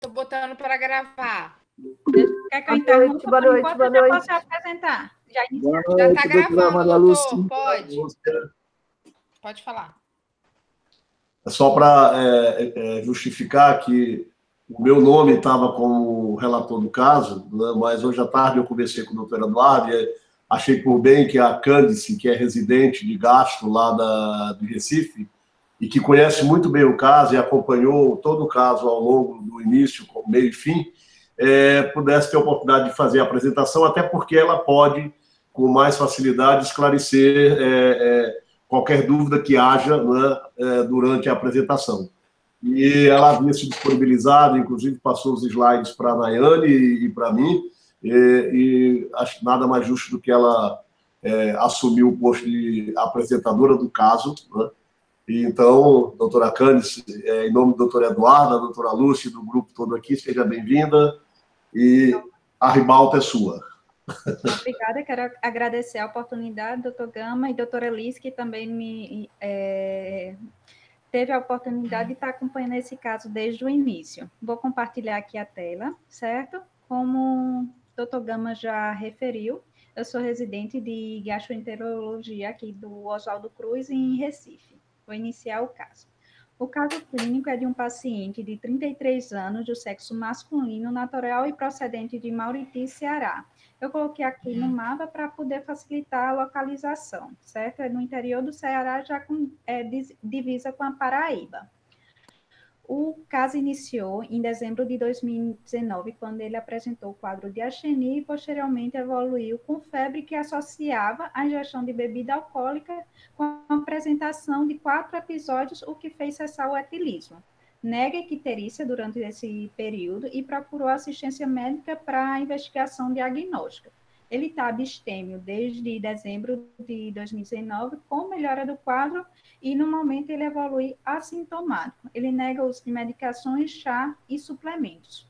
Estou botando para gravar. Quer que eu interrompa? Boa noite, boa noite. Já posso apresentar. Já está gravando, doutor. Pode. Pode falar. É só para justificar que o meu nome estava como relator do caso, né, mas hoje à tarde eu conversei com o doutor Eduardo e achei por bem que a Cândice, que é residente de gastro lá do Recife, e que conhece muito bem o caso e acompanhou todo o caso ao longo do início, meio e fim, pudesse ter a oportunidade de fazer a apresentação, até porque ela pode, com mais facilidade, esclarecer qualquer dúvida que haja, né, durante a apresentação. E ela havia se disponibilizado, inclusive passou os slides para a Nayane e para mim, e acho nada mais justo do que ela assumiu o posto de apresentadora do caso, né? E então, doutora Cândice, em nome do doutor Eduardo, da doutora Lúcia, do grupo todo aqui, seja bem-vinda, e a ribalta é sua. Obrigada, quero agradecer a oportunidade, doutor Gama e doutora Elis, que também teve a oportunidade de estar acompanhando esse caso desde o início. Vou compartilhar aqui a tela, certo? Como o doutor Gama já referiu, eu sou residente de gastroenterologia aqui do Oswaldo Cruz, em Recife. Vou iniciar o caso. O caso clínico é de um paciente de 33 anos, do sexo masculino, natural e procedente de Mauriti, Ceará. Eu coloquei aqui no mapa para poder facilitar a localização, certo? É no interior do Ceará, já divisa com a Paraíba. O caso iniciou em dezembro de 2019, quando ele apresentou o quadro de astenia e posteriormente evoluiu com febre que associava a ingestão de bebida alcoólica com a apresentação de 4 episódios, o que fez cessar o etilismo. Nega icterícia durante esse período e procurou assistência médica para a investigação diagnóstica. Ele está abstêmio desde dezembro de 2019, com melhora do quadro, e no momento ele evolui assintomático. Ele nega o uso de medicações, chá e suplementos.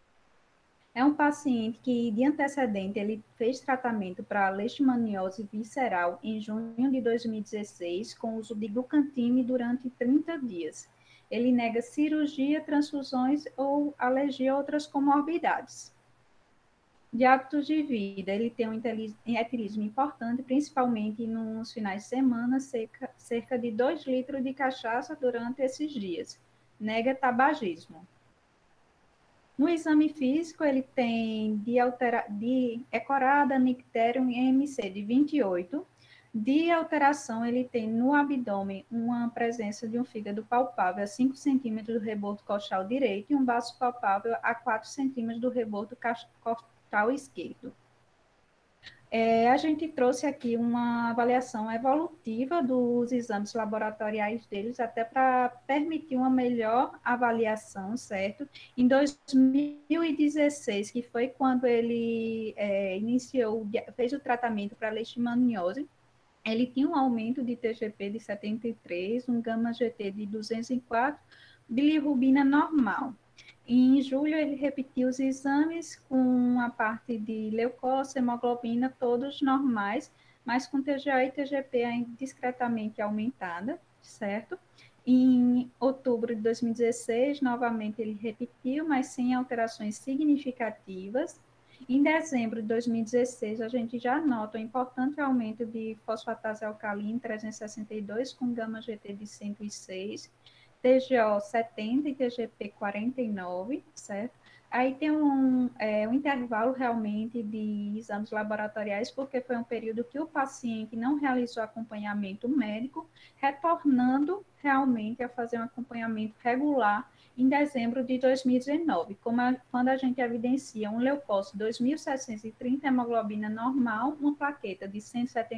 É um paciente que, de antecedente, ele fez tratamento para leishmaniose visceral em junho de 2016, com uso de glucantime durante 30 dias. Ele nega cirurgia, transfusões ou alergia a outras comorbidades. De hábitos de vida, ele tem um etilismo importante, principalmente nos finais de semana, cerca de 2 litros de cachaça durante esses dias. Nega tabagismo. No exame físico, ele tem de ecorada, nictério e MC de 28. De alteração, ele tem no abdômen uma presença de um fígado palpável a 5 centímetros do rebordo costal direito e um baço palpável a 4 centímetros do rebordo costal esquerdo. A gente trouxe aqui uma avaliação evolutiva dos exames laboratoriais deles, até para permitir uma melhor avaliação, certo? Em 2016, que foi quando ele fez o tratamento para leishmaniose, ele tinha um aumento de TGP de 73, um gama-GT de 204, bilirrubina normal. Em julho, ele repetiu os exames com a parte de leucócito, hemoglobina, todos normais, mas com TGA e TGP ainda discretamente aumentada, certo? Em outubro de 2016, novamente ele repetiu, mas sem alterações significativas. Em dezembro de 2016, a gente já nota um importante aumento de fosfatase alcalina 362, com gama-GT de 106, TGO 70 e TGP 49, certo? Aí tem um intervalo realmente de exames laboratoriais, porque foi um período que o paciente não realizou acompanhamento médico, retornando realmente a fazer um acompanhamento regular em dezembro de 2019, quando a gente evidencia um leucócito 2.730, hemoglobina normal, uma plaqueta de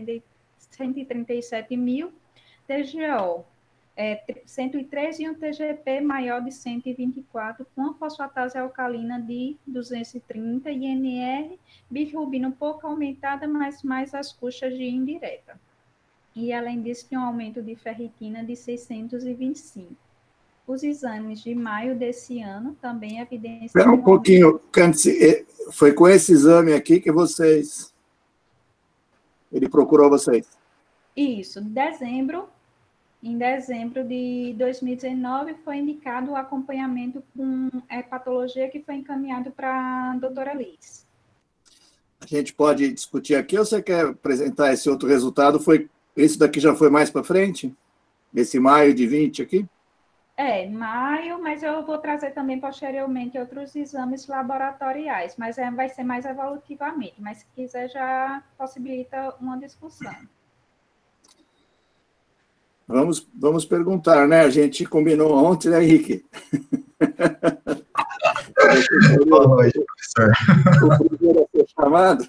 137 mil, TGO 103 e um TGP maior de 124, com a fosfatase alcalina de 230 e NR, bilirrubina um pouco aumentada, mas mais às custas de indireta. E, além disso, tem um aumento de ferritina de 625. Os exames de maio desse ano também evidenciam... Espera um pouquinho, Cândice, foi com esse exame aqui que ele procurou vocês? Isso, dezembro Em dezembro de 2019, foi indicado o acompanhamento com patologia que foi encaminhado para a doutora Liz. A gente pode discutir aqui ou você quer apresentar esse outro resultado? Esse daqui já foi mais para frente? Esse maio de 20 aqui? Maio, mas eu vou trazer também posteriormente outros exames laboratoriais, mas vai ser mais evolutivamente, mas se quiser já possibilita uma discussão. Vamos perguntar, né? A gente combinou ontem, né, Henrique? Boa noite, professor. O primeiro a ser chamado.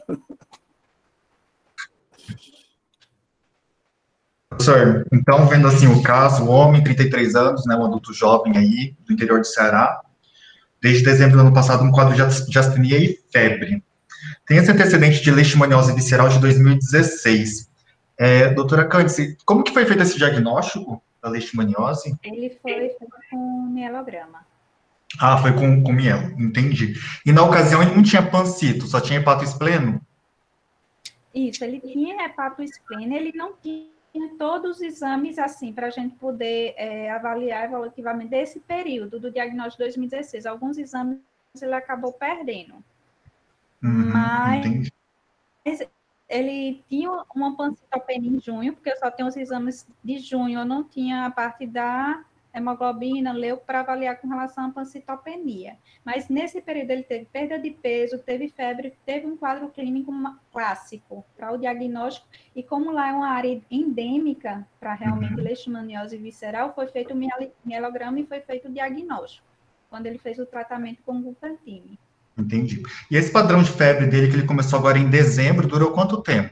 Professor, então, vendo assim o caso, o homem, 33 anos, né, um adulto jovem aí, do interior do Ceará, desde dezembro do ano passado, um quadro de astenia e febre. Tem esse antecedente de leishmaniose visceral de 2016. Doutora Cândice, como que foi feito esse diagnóstico da leishmaniose? Ele foi feito com mielograma. Ah, foi com mielo, entendi. E na ocasião ele não tinha pancito, só tinha hepatoespleno? Isso, ele tinha hepatoespleno, ele não tinha todos os exames assim, para a gente poder avaliar evolutivamente desse período do diagnóstico de 2016. Alguns exames ele acabou perdendo. Mas entendi. ele tinha uma pancitopenia em junho, porque eu só tenho os exames de junho, eu não tinha a parte da hemoglobina, leuco, para avaliar com relação à pancitopenia. Mas nesse período ele teve perda de peso, teve febre, teve um quadro clínico clássico para o diagnóstico, e como lá é uma área endêmica para realmente leishmaniose visceral, foi feito o mielograma e foi feito o diagnóstico, quando ele fez o tratamento com glutantine. Entendi. E esse padrão de febre dele, que ele começou agora em dezembro, durou quanto tempo?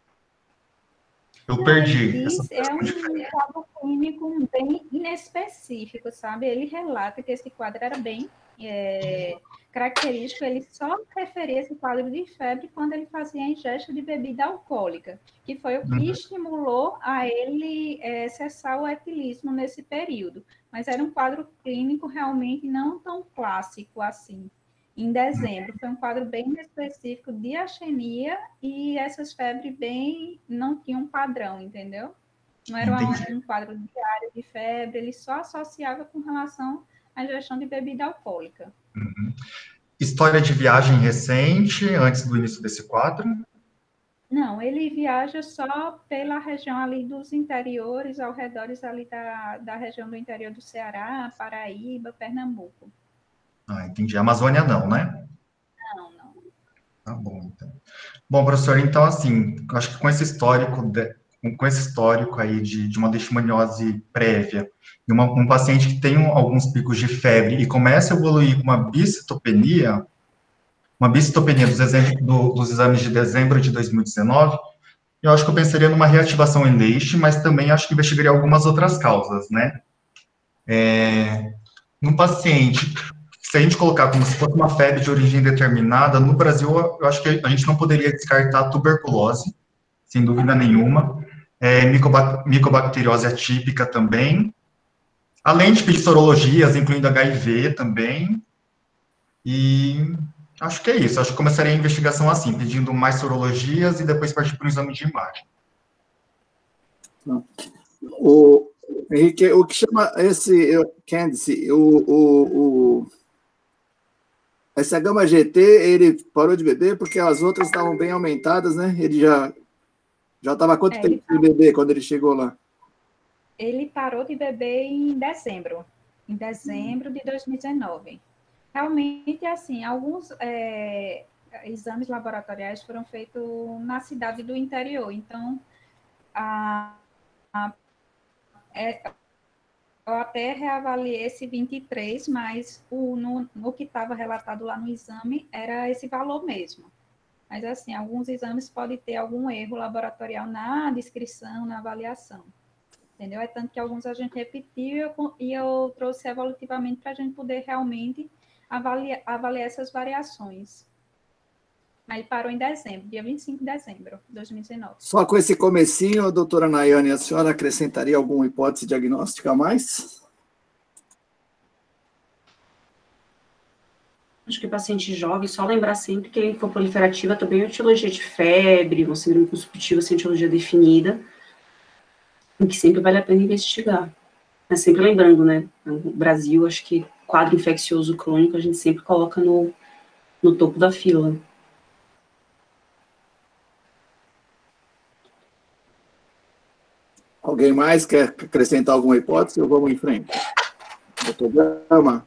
Eu perdi. É um quadro clínico bem inespecífico, sabe? Ele relata que esse quadro era bem característico, ele só referia esse quadro de febre quando ele fazia a ingesta de bebida alcoólica, que foi o que estimulou a ele cessar o etilismo nesse período. Mas era um quadro clínico realmente não tão clássico assim. Em dezembro, foi um quadro bem específico de astenia e essas febres não tinham padrão, entendeu? Não era um quadro diário de febre, ele só associava com relação à ingestão de bebida alcoólica. História de viagem recente, antes do início desse quadro? Não, ele viaja só pela região ali dos interiores, ao redor ali da região do interior do Ceará, Paraíba, Pernambuco. Ah, entendi. Amazônia não, né? Não. Tá bom, então. Bom, professor, então, assim, acho que com esse histórico aí de uma leishmaniose prévia, e um paciente que tem alguns picos de febre e começa a evoluir com uma bicitopenia dos exames de dezembro de 2019, eu acho que eu pensaria numa reativação em Leish, mas também acho que investigaria algumas outras causas, né? Num paciente, se a gente colocar como se fosse uma febre de origem determinada, no Brasil, eu acho que a gente não poderia descartar a tuberculose, sem dúvida nenhuma, micobacteriose atípica também, além de pedir sorologias, incluindo HIV também, e acho que é isso, acho que começaria a investigação assim, pedindo mais sorologias e depois partir para um exame de imagem. Henrique, o que chama Cândice, essa gama GT, ele parou de beber porque as outras estavam bem aumentadas, né? Ele já estava há quanto tempo de beber quando ele chegou lá? Ele parou de beber em dezembro de 2019. Realmente, assim, alguns exames laboratoriais foram feitos na cidade do interior, então, eu até reavaliei esse 23, mas no que estava relatado lá no exame era esse valor mesmo. Mas, assim, alguns exames podem ter algum erro laboratorial na descrição, na avaliação. Entendeu? É tanto que alguns a gente repetiu e eu trouxe evolutivamente para a gente poder realmente avaliar essas variações. Mas parou em dezembro, dia 25 de dezembro de 2019. Só com esse comecinho, doutora Nayane, a senhora acrescentaria alguma hipótese diagnóstica a mais? Acho que o paciente jovem, só lembrar sempre que a linfoproliferativa também é uma etiologia de febre, uma síndrome constitutiva sem etiologia definida. que sempre vale a pena investigar. Mas sempre lembrando, né, no Brasil, acho que quadro infeccioso crônico a gente sempre coloca no topo da fila. Alguém mais quer acrescentar alguma hipótese ou vamos em frente? Doutor Gama?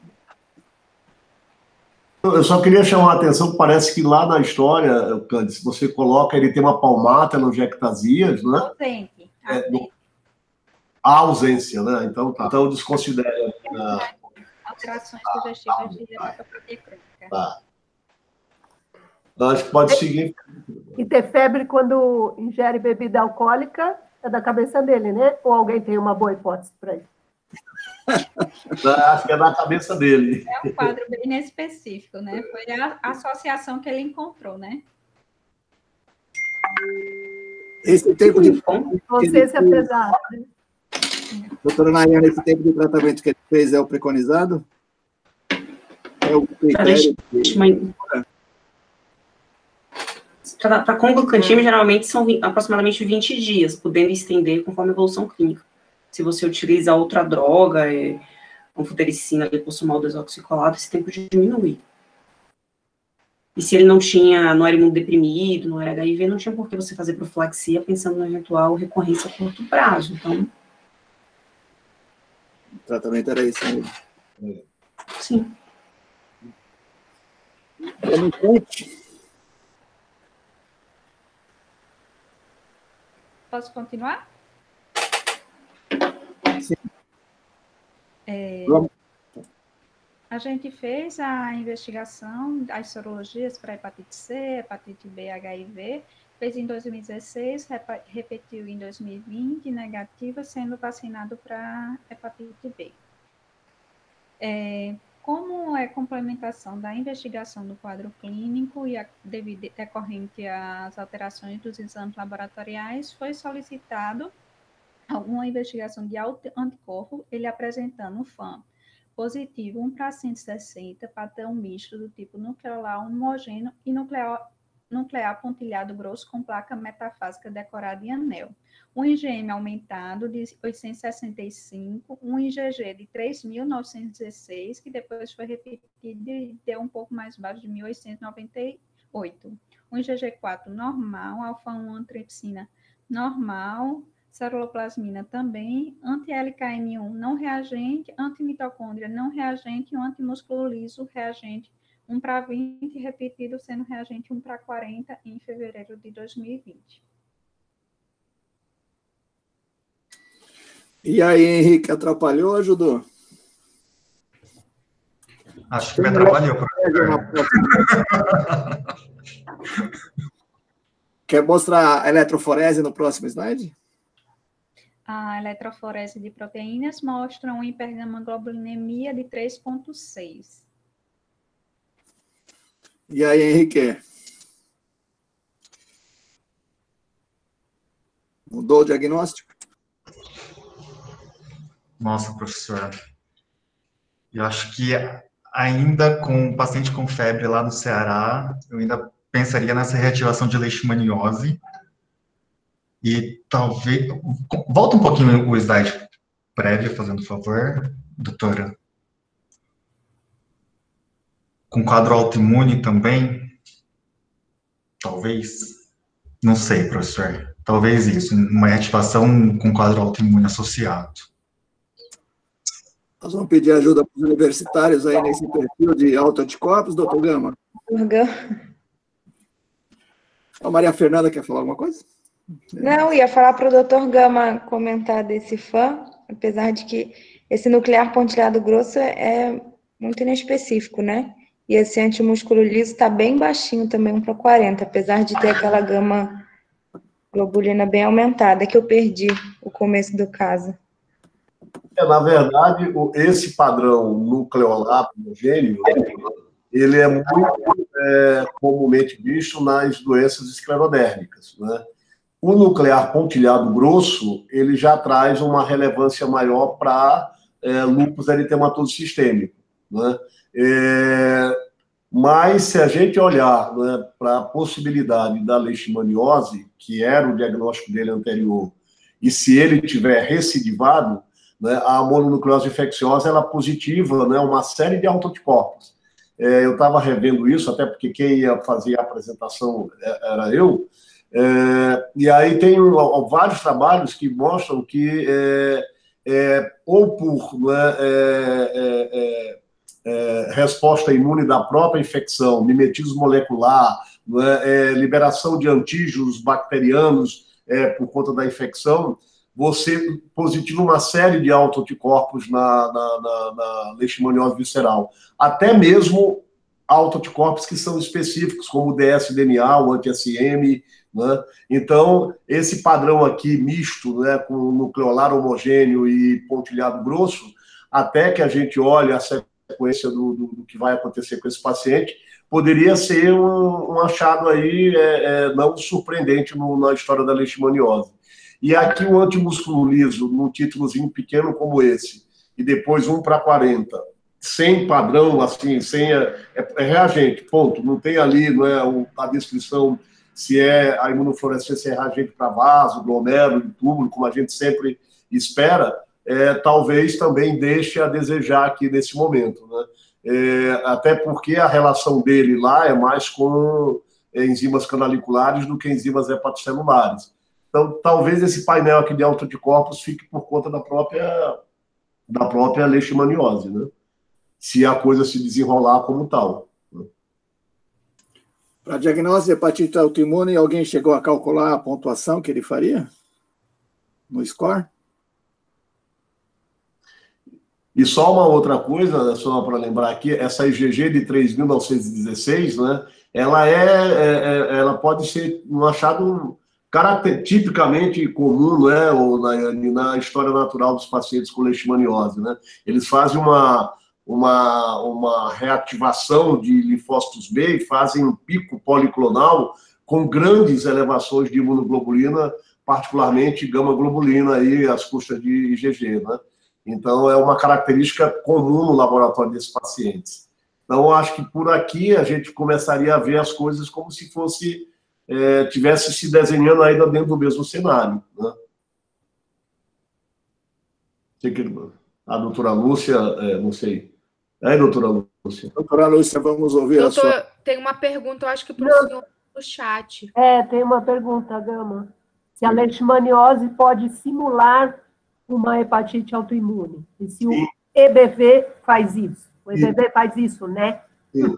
Eu só queria chamar a atenção que parece que lá na história, Cândice, você coloca, ele tem uma palmata, telangiectasias, né? Ausente. A ausência, né? Então, tá. Então desconsidera. Alterações sugestivas de hepatopatia crônica. Tá. Acho que pode seguir. E ter febre quando ingere bebida alcoólica é da cabeça dele, né? Ou alguém tem uma boa hipótese para isso? Acho que é da cabeça dele. É um quadro bem específico, né? Foi a associação que ele encontrou, né? Esse tempo de... Consciência pesada, né? Doutora Nayana, esse tempo de tratamento que ele fez é o preconizado? É o critério? Para conglucantina, geralmente são aproximadamente 20 dias, podendo estender conforme a evolução clínica. Se você utiliza outra droga, anfotericina, liposomal desoxicolato, esse tempo diminui. E se ele não era imunodeprimido, não era HIV, não tinha por que você fazer profilaxia pensando na eventual recorrência a curto prazo. Então, O tratamento era esse mesmo. sim. Vamos em frente. Posso continuar? Sim. Vamos. A gente fez a investigação das sorologias para hepatite C, hepatite B, HIV, fez em 2016, repetiu em 2020, negativa, sendo vacinado para hepatite B. Como é complementação da investigação do quadro clínico e decorrente às alterações dos exames laboratoriais, foi solicitado alguma investigação de anticorpo, ele apresentando um FAM positivo 1 para 160, padrão misto do tipo nucleolar homogêneo e nuclear pontilhado grosso com placa metafásica decorada em anel. Um IgM aumentado de 865, um IgG de 3.916, que depois foi repetido e deu um pouco mais baixo de 1.898. Um IgG4 normal, alfa-1 antripsina normal, ceruloplasmina também, anti-LKM1 não reagente, antimitocôndria não reagente e um antimúsculo liso reagente 1 para 20, repetido sendo reagente 1 para 40 em fevereiro de 2020. E aí, Henrique, atrapalhou ou ajudou? Acho que me atrapalhou, professor. Quer mostrar a eletroforese no próximo slide? A eletroforese de proteínas mostra uma hipergamaglobulinemia de 3,6. E aí, Henrique? Mudou o diagnóstico? Nossa, professor. Eu acho que ainda com um paciente com febre lá no Ceará, eu ainda pensaria nessa reativação de leishmaniose. E talvez... Volta um pouquinho o slide prévio, fazendo favor, doutora. Com quadro autoimune também? Talvez? Não sei, professor. Talvez isso, uma reativação com quadro autoimune associado. Nós vamos pedir ajuda para os universitários aí nesse perfil de autoanticorpos, doutor Gama. A Maria Fernanda quer falar alguma coisa? Não, ia falar para o doutor Gama comentar desse FAM, apesar de que esse nuclear pontilhado grosso é muito inespecífico, né? E esse antimúsculo liso está bem baixinho também, 1 para 40, apesar de ter aquela gama globulina bem aumentada, que eu perdi o começo do caso. Na verdade, esse padrão nucleolar homogêneo, ele é muito comumente visto nas doenças esclerodérmicas, né? O nuclear pontilhado grosso, ele já traz uma relevância maior para lúpus eritematoso sistêmico, né? Mas, se a gente olhar, né, para a possibilidade da leishmaniose, que era o diagnóstico dele anterior, e se ele tiver recidivado, né, a mononucleose infecciosa ela positiva, né, uma série de autoanticorpos. Eu estava revendo isso, até porque quem ia fazer a apresentação era eu, e aí tem vários trabalhos que mostram que ou por resposta imune da própria infecção, mimetismo molecular, liberação de antígenos bacterianos por conta da infecção, você positiva uma série de autoanticorpos na leishmaniose visceral. Até mesmo autoanticorpos que são específicos, como o dsDNA, o anti-SM, né? Então, esse padrão aqui misto, né, com nucleolar homogêneo e pontilhado grosso, até que a gente olhe a sequência do que vai acontecer com esse paciente, poderia ser um achado aí não surpreendente na história da leishmaniose. E aqui o antimúsculo liso, num títulozinho pequeno como esse, e depois 1:40, sem padrão, assim, sem reagente, ponto. Não tem ali, não é, a descrição se é a imunofluorescência é reagente para vaso, glomérulo, túbulo, como a gente sempre espera, talvez também deixe a desejar aqui nesse momento, né? Até porque a relação dele lá é mais com enzimas canaliculares do que enzimas hepatocelulares. Então, talvez esse painel aqui de autoanticorpos fique por conta da própria leishmaniose, né? Se a coisa se desenrolar como tal. Para diagnóstico de hepatite autoimune, alguém chegou a calcular a pontuação que ele faria no score? E só uma outra coisa, só para lembrar aqui, essa IgG de 3.916, né, ela pode ser um achado tipicamente comum, né, ou na história natural dos pacientes com leishmaniose, né? Eles fazem uma reativação de linfócitos B e fazem um pico policlonal com grandes elevações de imunoglobulina, particularmente gama-globulina, aí, às custas de IgG, né? Então, é uma característica comum no laboratório desses pacientes. Então, eu acho que por aqui a gente começaria a ver as coisas como se tivesse se desenhando ainda dentro do mesmo cenário, né? A doutora Lúcia, não sei. Doutora Lúcia. Doutora Lúcia, vamos ouvir a sua... Tem uma pergunta, eu acho que para o senhor no chat. Tem uma pergunta, Gama. Se a leishmaniose pode simular uma hepatite autoimune. E se o EBV faz isso? O EBV faz isso, né? Sim.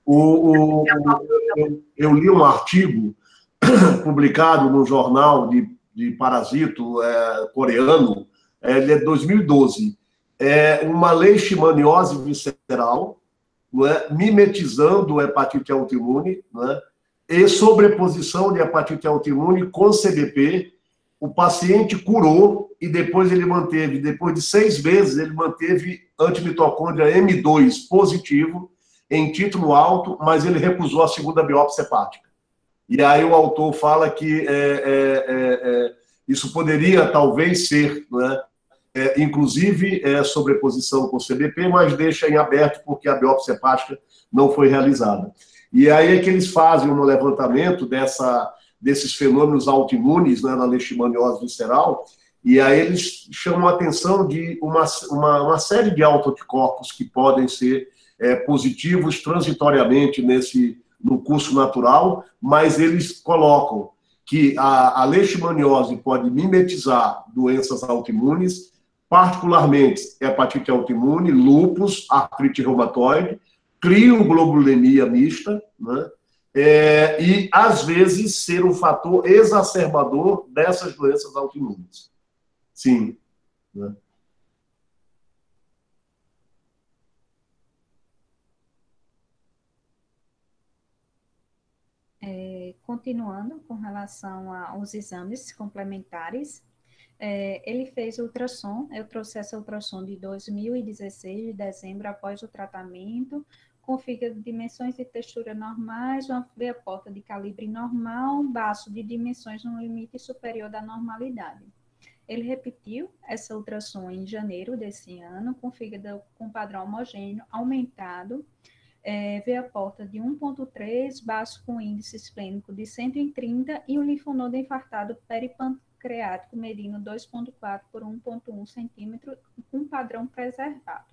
Eu li um artigo publicado no jornal de parasito coreano, ele é de 2012. Uma leishmaniose visceral, não é, mimetizando hepatite autoimune, não é, e sobreposição de hepatite autoimune com CBP. O paciente curou e depois depois de 6 meses, ele manteve antimitocôndria M2 positivo, em título alto, mas ele recusou a segunda biópsia hepática. E aí o autor fala que isso poderia talvez ser, né, inclusive sobreposição com CBP, mas deixa em aberto porque a biópsia hepática não foi realizada. E aí é que eles fazem um levantamento desses fenômenos autoimunes, né, na leishmaniose visceral, e aí eles chamam a atenção de uma série de autoanticorpos que podem ser positivos transitoriamente no curso natural, mas eles colocam que a leishmaniose pode mimetizar doenças autoimunes, particularmente hepatite autoimune, lúpus, artrite reumatoide, crioglobulinemia mista, né? E, às vezes, ser um fator exacerbador dessas doenças autoimunes. Sim. Né? Continuando com relação aos exames complementares, ele fez ultrassom, eu trouxe essa ultrassom de 2016, de dezembro, após o tratamento, com fígado de dimensões e textura normais, uma veia porta de calibre normal, um baço de dimensões no limite superior da normalidade. Ele repetiu essa ultrassom em janeiro desse ano, com fígado com padrão homogêneo aumentado, veia porta de 1,3, baço com índice esplênico de 130 e um linfonodo infartado creático medindo 2,4 por 1,1 centímetro com padrão preservado.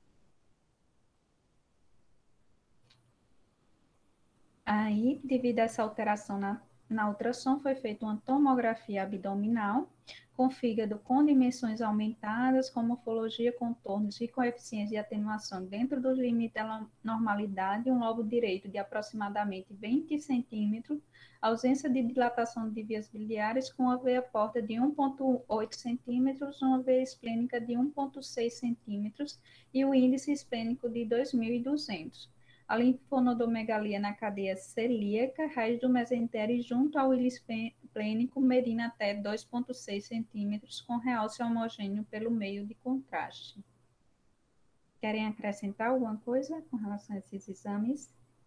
Aí, devido a essa alteração na ultrassom, foi feita uma tomografia abdominal com fígado com dimensões aumentadas, com morfologia, contornos e coeficientes de atenuação dentro do limite da normalidade, um lobo direito de aproximadamente 20 centímetros, ausência de dilatação de vias biliares com uma veia porta de 1,8 centímetros, uma veia esplênica de 1,6 centímetros e o índice esplênico de 2.200. A linfonodomegalia na cadeia celíaca, raiz do mesentério junto ao íris esplênico, medindo até 2,6 centímetros, com realce homogêneo pelo meio de contraste. Querem acrescentar alguma coisa com relação a esses exames?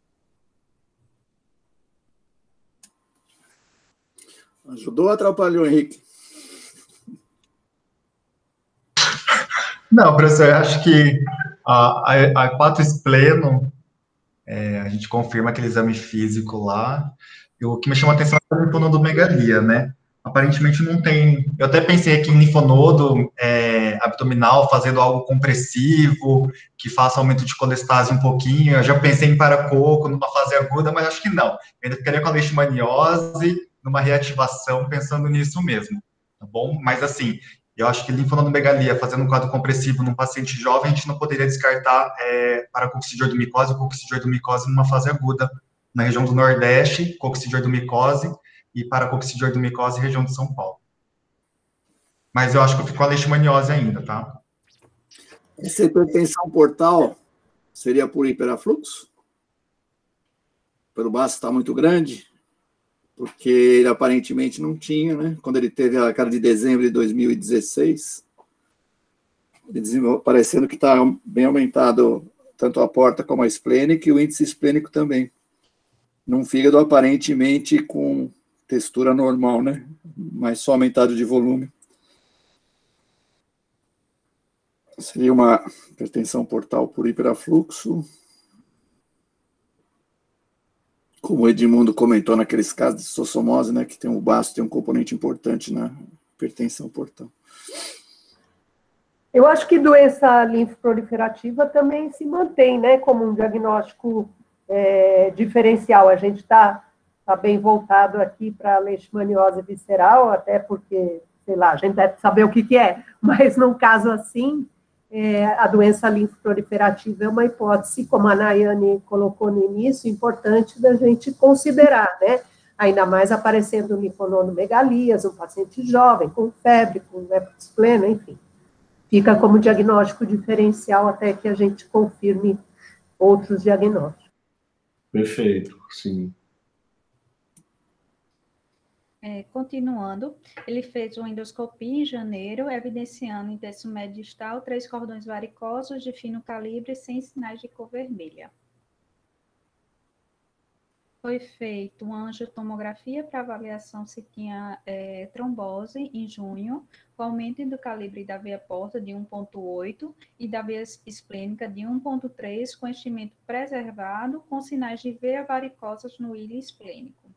Ajudou ou atrapalhou, Henrique? Não, professor, eu acho que a hepatoespleno, a gente confirma aquele exame físico lá. O que me chama a atenção é a linfonodomegalia, né? Aparentemente não tem... Eu até pensei aqui em linfonodo abdominal, fazendo algo compressivo, que faça aumento de colestase um pouquinho. Eu já pensei em paracoco, numa fase aguda, mas acho que não. Eu ainda ficaria com a leishmaniose, numa reativação, pensando nisso mesmo, tá bom? Mas, assim, eu acho que linfonodomegalia, fazendo um quadro compressivo num paciente jovem, a gente não poderia descartar paracoccidioidomicose ou coccidioidomicose numa fase aguda, na região do Nordeste, coccidioidomicose, e paracoccidioidomicose, região de São Paulo. Mas eu acho que eu fico com a leishmaniose ainda, tá? Essa hipertensão portal seria por hiperafluxo? Pelo baço está muito grande? Porque ele aparentemente não tinha, né? Quando ele teve a cara de dezembro de 2016, parecendo que está bem aumentado tanto a porta como a esplênica e o índice esplênico também. Num fígado aparentemente com textura normal, né? Mas só aumentado de volume. Seria uma hipertensão portal por hiperafluxo. Como o Edmundo comentou naqueles casos de sossomose, né, que tem o baço, tem um componente importante na hipertensão portal. Eu acho que doença linfoproliferativa também se mantém, né, como um diagnóstico diferencial. A gente está bem voltado aqui para a leishmaniose visceral, até porque, sei lá, a gente deve saber o que é, mas num caso assim, a doença linfoproliferativa é uma hipótese, como a Nayane colocou no início, importante da gente considerar, né? Ainda mais aparecendo linfonodomegalias, um paciente jovem, com febre, com hepatospleno, enfim. Fica como diagnóstico diferencial até que a gente confirme outros diagnósticos. Perfeito, sim. Continuando, ele fez uma endoscopia em janeiro, evidenciando em terço médio distal 3 cordões varicosos de fino calibre sem sinais de cor vermelha. Foi feita uma angiotomografia para avaliação se tinha trombose em junho, com aumento do calibre da veia porta de 1,8 e da veia esplênica de 1,3, com enchimento preservado, com sinais de veia varicosas no ilho esplênico.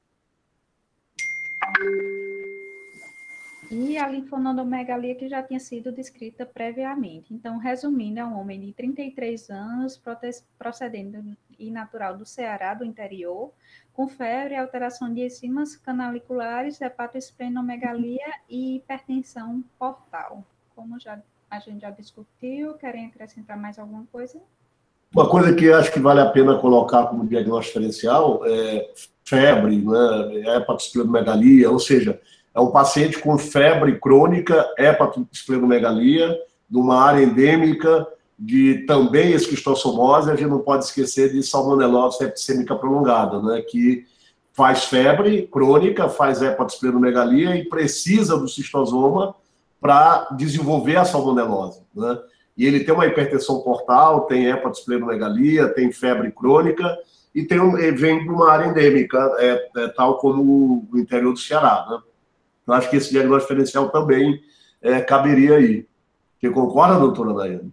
E a linfonodomegalia que já tinha sido descrita previamente. Então, resumindo, é um homem de 33 anos, procedendo e natural do Ceará, do interior, com febre, alteração de enzimas canaliculares, hepatoesplenomegalia e hipertensão portal. Como a gente já discutiu, querem acrescentar mais alguma coisa? Uma coisa que eu acho que vale a pena colocar como diagnóstico diferencial é febre, né, hepatosplenomegalia, ou seja, é um paciente com febre crônica, hepatosplenomegalia, numa área endêmica de também esquistossomose. A gente não pode esquecer de salmonelose septicêmica prolongada, né, que faz febre crônica, faz hepatosplenomegalia e precisa do cistosoma para desenvolver a salmonelose, né? E ele tem uma hipertensão portal, tem hepatosplenomegalia, tem febre crônica e vem de uma área endêmica, tal como o interior do Ceará, né? Eu acho que esse diagnóstico diferencial também caberia aí. Você concorda, doutora Daiane?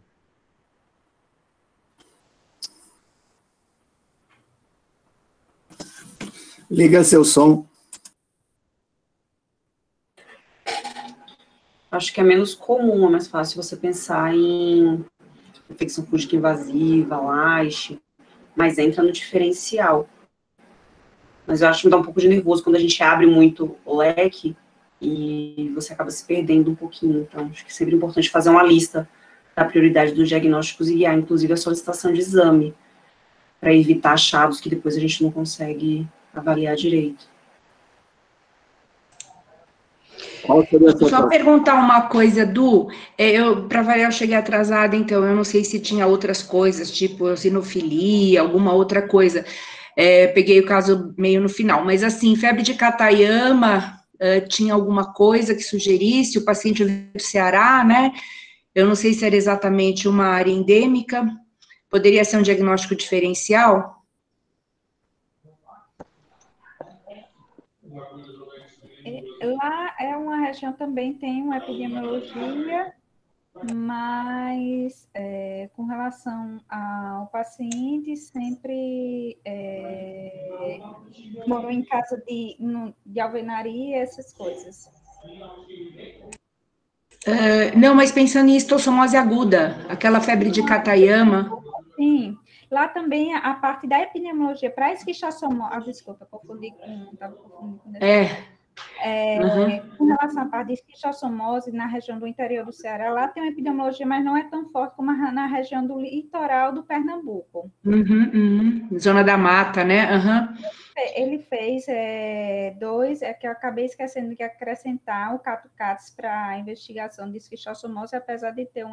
Liga seu som. acho que é menos comum, é mais fácil você pensar em infecção fúngica invasiva, laxe, mas entra no diferencial. Mas eu acho que me dá um pouco de nervoso quando a gente abre muito o leque e você acaba se perdendo um pouquinho. Então, acho que é sempre importante fazer uma lista da prioridade dos diagnósticos e guiar, inclusive, a solicitação de exame, para evitar achados que depois a gente não consegue avaliar direito. Deixa eu só perguntar uma coisa, Du. Para variar, eu cheguei atrasada, então eu não sei se tinha outras coisas, tipo eosinofilia, alguma outra coisa. Peguei o caso meio no final, mas assim, febre de Katayama, tinha alguma coisa que sugerisse? O paciente veio do Ceará, né? Eu não sei se era exatamente uma área endêmica. Poderia ser um diagnóstico diferencial? Lá é uma região também tem uma epidemiologia, mas com relação ao paciente, sempre morou em casa de alvenaria, essas coisas. Não, mas pensando em histossomose aguda, aquela febre de Katayama. Sim, lá também a parte da epidemiologia para esquistossomose, desculpa, confundi com, estava confundindo com com relação à parte de esquistossomose na região do interior do Ceará, lá tem uma epidemiologia, mas não é tão forte como na região do litoral do Pernambuco. Zona da mata, né? Ele fez dois, que eu acabei esquecendo de acrescentar o CAPS para a investigação de esquistossomose, apesar de ter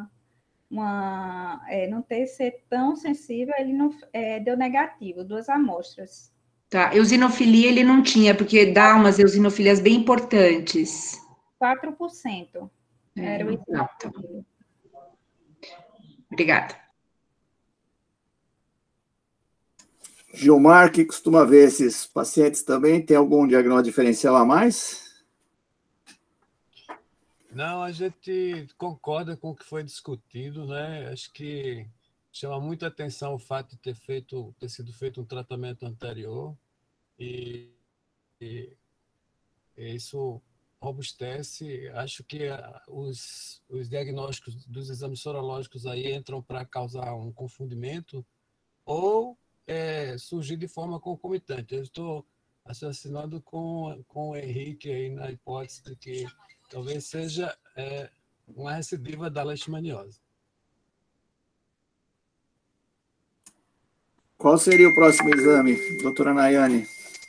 não ser tão sensível, ele não deu negativo, 2 amostras. Tá, eosinofilia ele não tinha, porque dá umas eosinofilias bem importantes. 4%. Era o eosinofilia. Obrigada. Gilmar, que costuma ver esses pacientes também, tem algum diagnóstico diferencial a mais? Não, a gente concorda com o que foi discutido, né? Acho que chama muita atenção o fato de ter sido feito um tratamento anterior e isso robustece. Acho que os diagnósticos dos exames sorológicos aí entram para causar um confundimento ou surgir de forma concomitante. Eu estou assassinando com o Henrique aí na hipótese de que talvez seja uma recidiva da leishmaniose. Qual seria o próximo exame, doutora Nayane?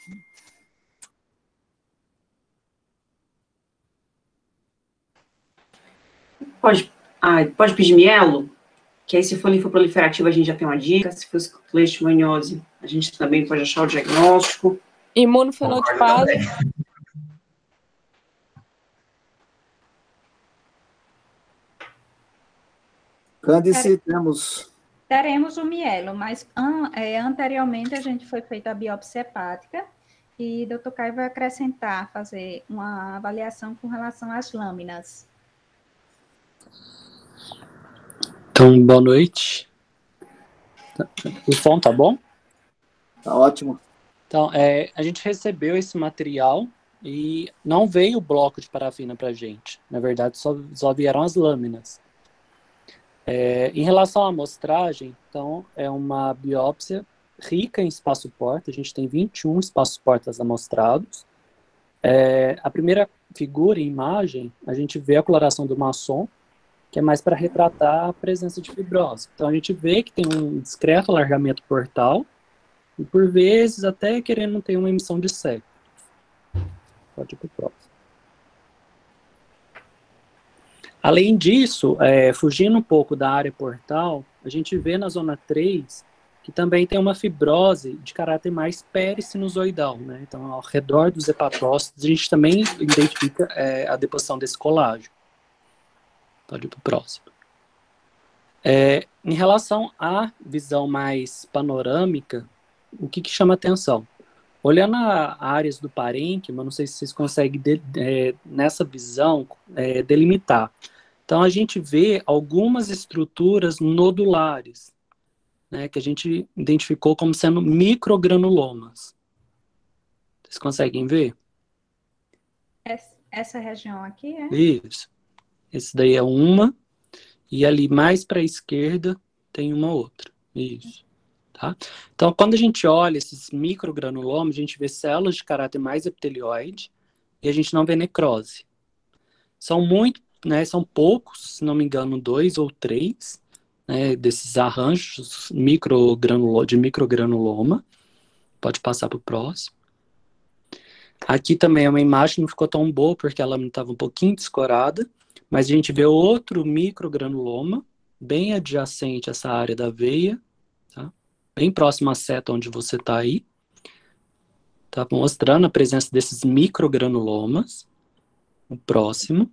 Pode pedir mielo? Que aí, se for linfoproliferativa, a gente já tem uma dica. Se for leishmaniose, a gente também pode achar o diagnóstico. Imunofenotipado. Cândice, teremos o mielo, mas anteriormente a gente foi feita a biópsia hepática e o Dr. Caio vai acrescentar, fazer uma avaliação com relação às lâminas. Então, boa noite. O som tá bom? Tá ótimo. Então, a gente recebeu esse material e não veio o bloco de parafina para a gente. Na verdade, só vieram as lâminas. Em relação à amostragem, então, é uma biópsia rica em espaço-porta. A gente tem 21 espaços-portas amostrados. A primeira figura, em imagem, a gente vê a coloração do maçom, que é mais para retratar a presença de fibrose. Então, a gente vê que tem um discreto alargamento portal e, por vezes, até querendo ter uma emissão de septo. Pode ir para o próximo. Além disso, fugindo um pouco da área portal, a gente vê na zona 3 que também tem uma fibrose de caráter mais pericinusoidal, né? Então, ao redor dos hepatócitos, a gente também identifica a deposição desse colágeno. Pode ir para o próximo. Em relação à visão mais panorâmica, o que chama atenção? Olhando as áreas do parênquima, não sei se vocês conseguem, nessa visão, delimitar. Então, a gente vê algumas estruturas nodulares, né, que a gente identificou como sendo microgranulomas. Vocês conseguem ver? Essa região aqui, Isso. Esse daí é uma, e ali mais para a esquerda tem uma outra. Isso. Tá? Então, quando a gente olha esses microgranulomas, a gente vê células de caráter mais epitelioide e a gente não vê necrose. São são poucos, se não me engano, 2 ou 3, né, desses arranjos de microgranuloma. Pode passar para o próximo. Aqui também é uma imagem que não ficou tão boa, porque ela estava um pouquinho descorada, mas a gente vê outro microgranuloma, bem adjacente a essa área da veia, tá? Bem próximo à seta onde você está aí. Tá mostrando a presença desses microgranulomas. O próximo.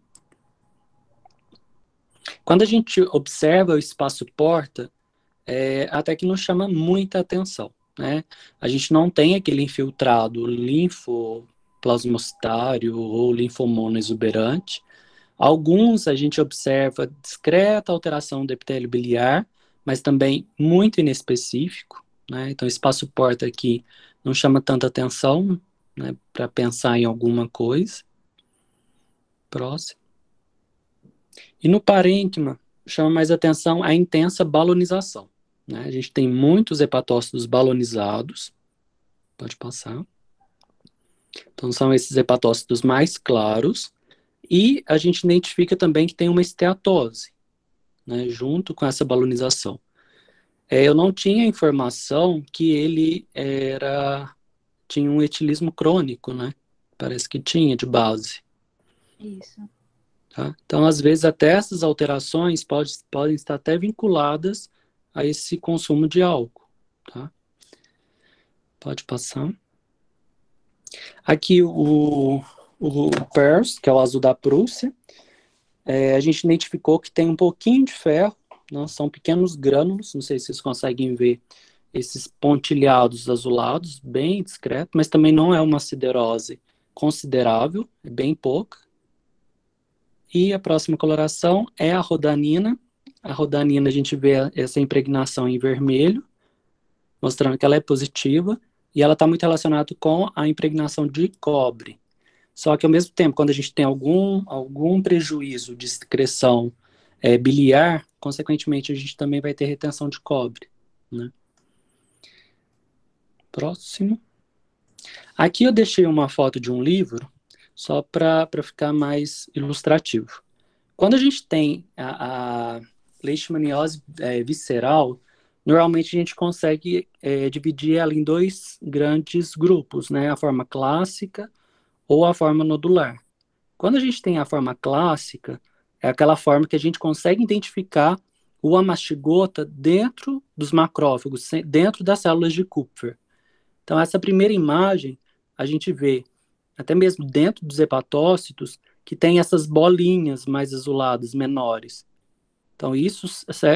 Quando a gente observa o espaço porta, até que não chama muita atenção, né? A gente não tem aquele infiltrado linfoplasmocitário ou linfomono exuberante. Alguns a gente observa discreta alteração do epitélio biliar, mas também muito inespecífico, né? Então, o espaço porta aqui não chama tanta atenção, né, para pensar em alguma coisa. Próximo. E no parênquima, chama mais atenção a intensa balonização, né? A gente tem muitos hepatócitos balonizados. Pode passar. Então, são esses hepatócitos mais claros. E a gente identifica também que tem uma esteatose, né, junto com essa balonização. Eu não tinha informação que ele tinha um etilismo crônico, né? Parece que tinha de base. Isso. Tá? Então, às vezes, até essas alterações podem estar até vinculadas a esse consumo de álcool. Tá? Pode passar. Aqui o PERS, que é o azul da Prússia, a gente identificou que tem um pouquinho de ferro, né? São pequenos grânulos, não sei se vocês conseguem ver esses pontilhados azulados, bem discreto, mas também não é uma siderose considerável, é bem pouca. E a próxima coloração é a rodanina. A rodanina a gente vê essa impregnação em vermelho, mostrando que ela é positiva, e ela está muito relacionada com a impregnação de cobre. Só que, ao mesmo tempo, quando a gente tem algum prejuízo de excreção biliar, consequentemente, a gente também vai ter retenção de cobre, né? Próximo. Aqui eu deixei uma foto de um livro, só para ficar mais ilustrativo. Quando a gente tem a leishmaniose visceral, normalmente a gente consegue dividir ela em 2 grandes grupos, né? A forma clássica ou a forma nodular. Quando a gente tem a forma clássica, é aquela forma que a gente consegue identificar o amastigota dentro dos macrófagos, dentro das células de Kupffer. Então, essa primeira imagem, a gente vê, até mesmo dentro dos hepatócitos, que tem essas bolinhas mais azuladas, menores. Então, isso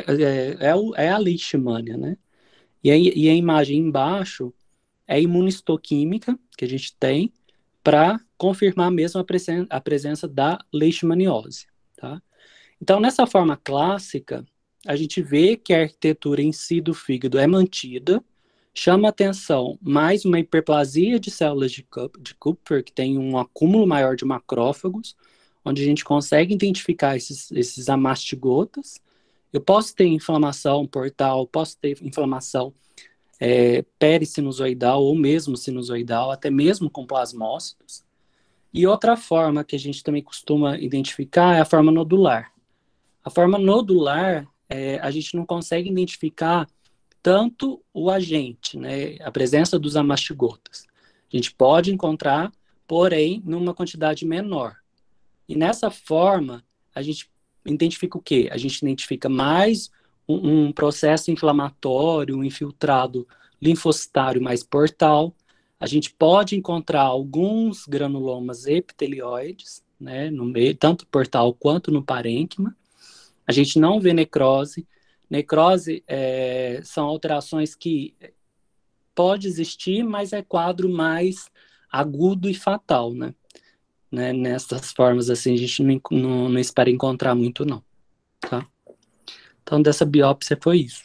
é a leishmania, né? E a imagem embaixo é a imunistoquímica que a gente tem para confirmar mesmo a presença da leishmaniose, tá? Então, nessa forma clássica, a gente vê que a arquitetura em si do fígado é mantida, chama atenção mais uma hiperplasia de células de Kupffer, que tem um acúmulo maior de macrófagos, onde a gente consegue identificar esses amastigotas. Eu posso ter inflamação portal, posso ter inflamação perisinusoidal ou mesmo sinusoidal, até mesmo com plasmócitos. E outra forma que a gente também costuma identificar é a forma nodular. A forma nodular, a gente não consegue identificar tanto o agente, né, a presença dos amastigotas. A gente pode encontrar, porém, numa quantidade menor. E nessa forma, a gente identifica o quê? A gente identifica mais um processo inflamatório, um infiltrado linfocitário mais portal. A gente pode encontrar alguns granulomas epitelioides, né, no meio, tanto portal quanto no parênquima. A gente não vê necrose. Necrose são alterações que pode existir, mas é quadro mais agudo e fatal, né? Nessas formas, assim, a gente não espera encontrar muito, não. Tá? Então, dessa biópsia foi isso.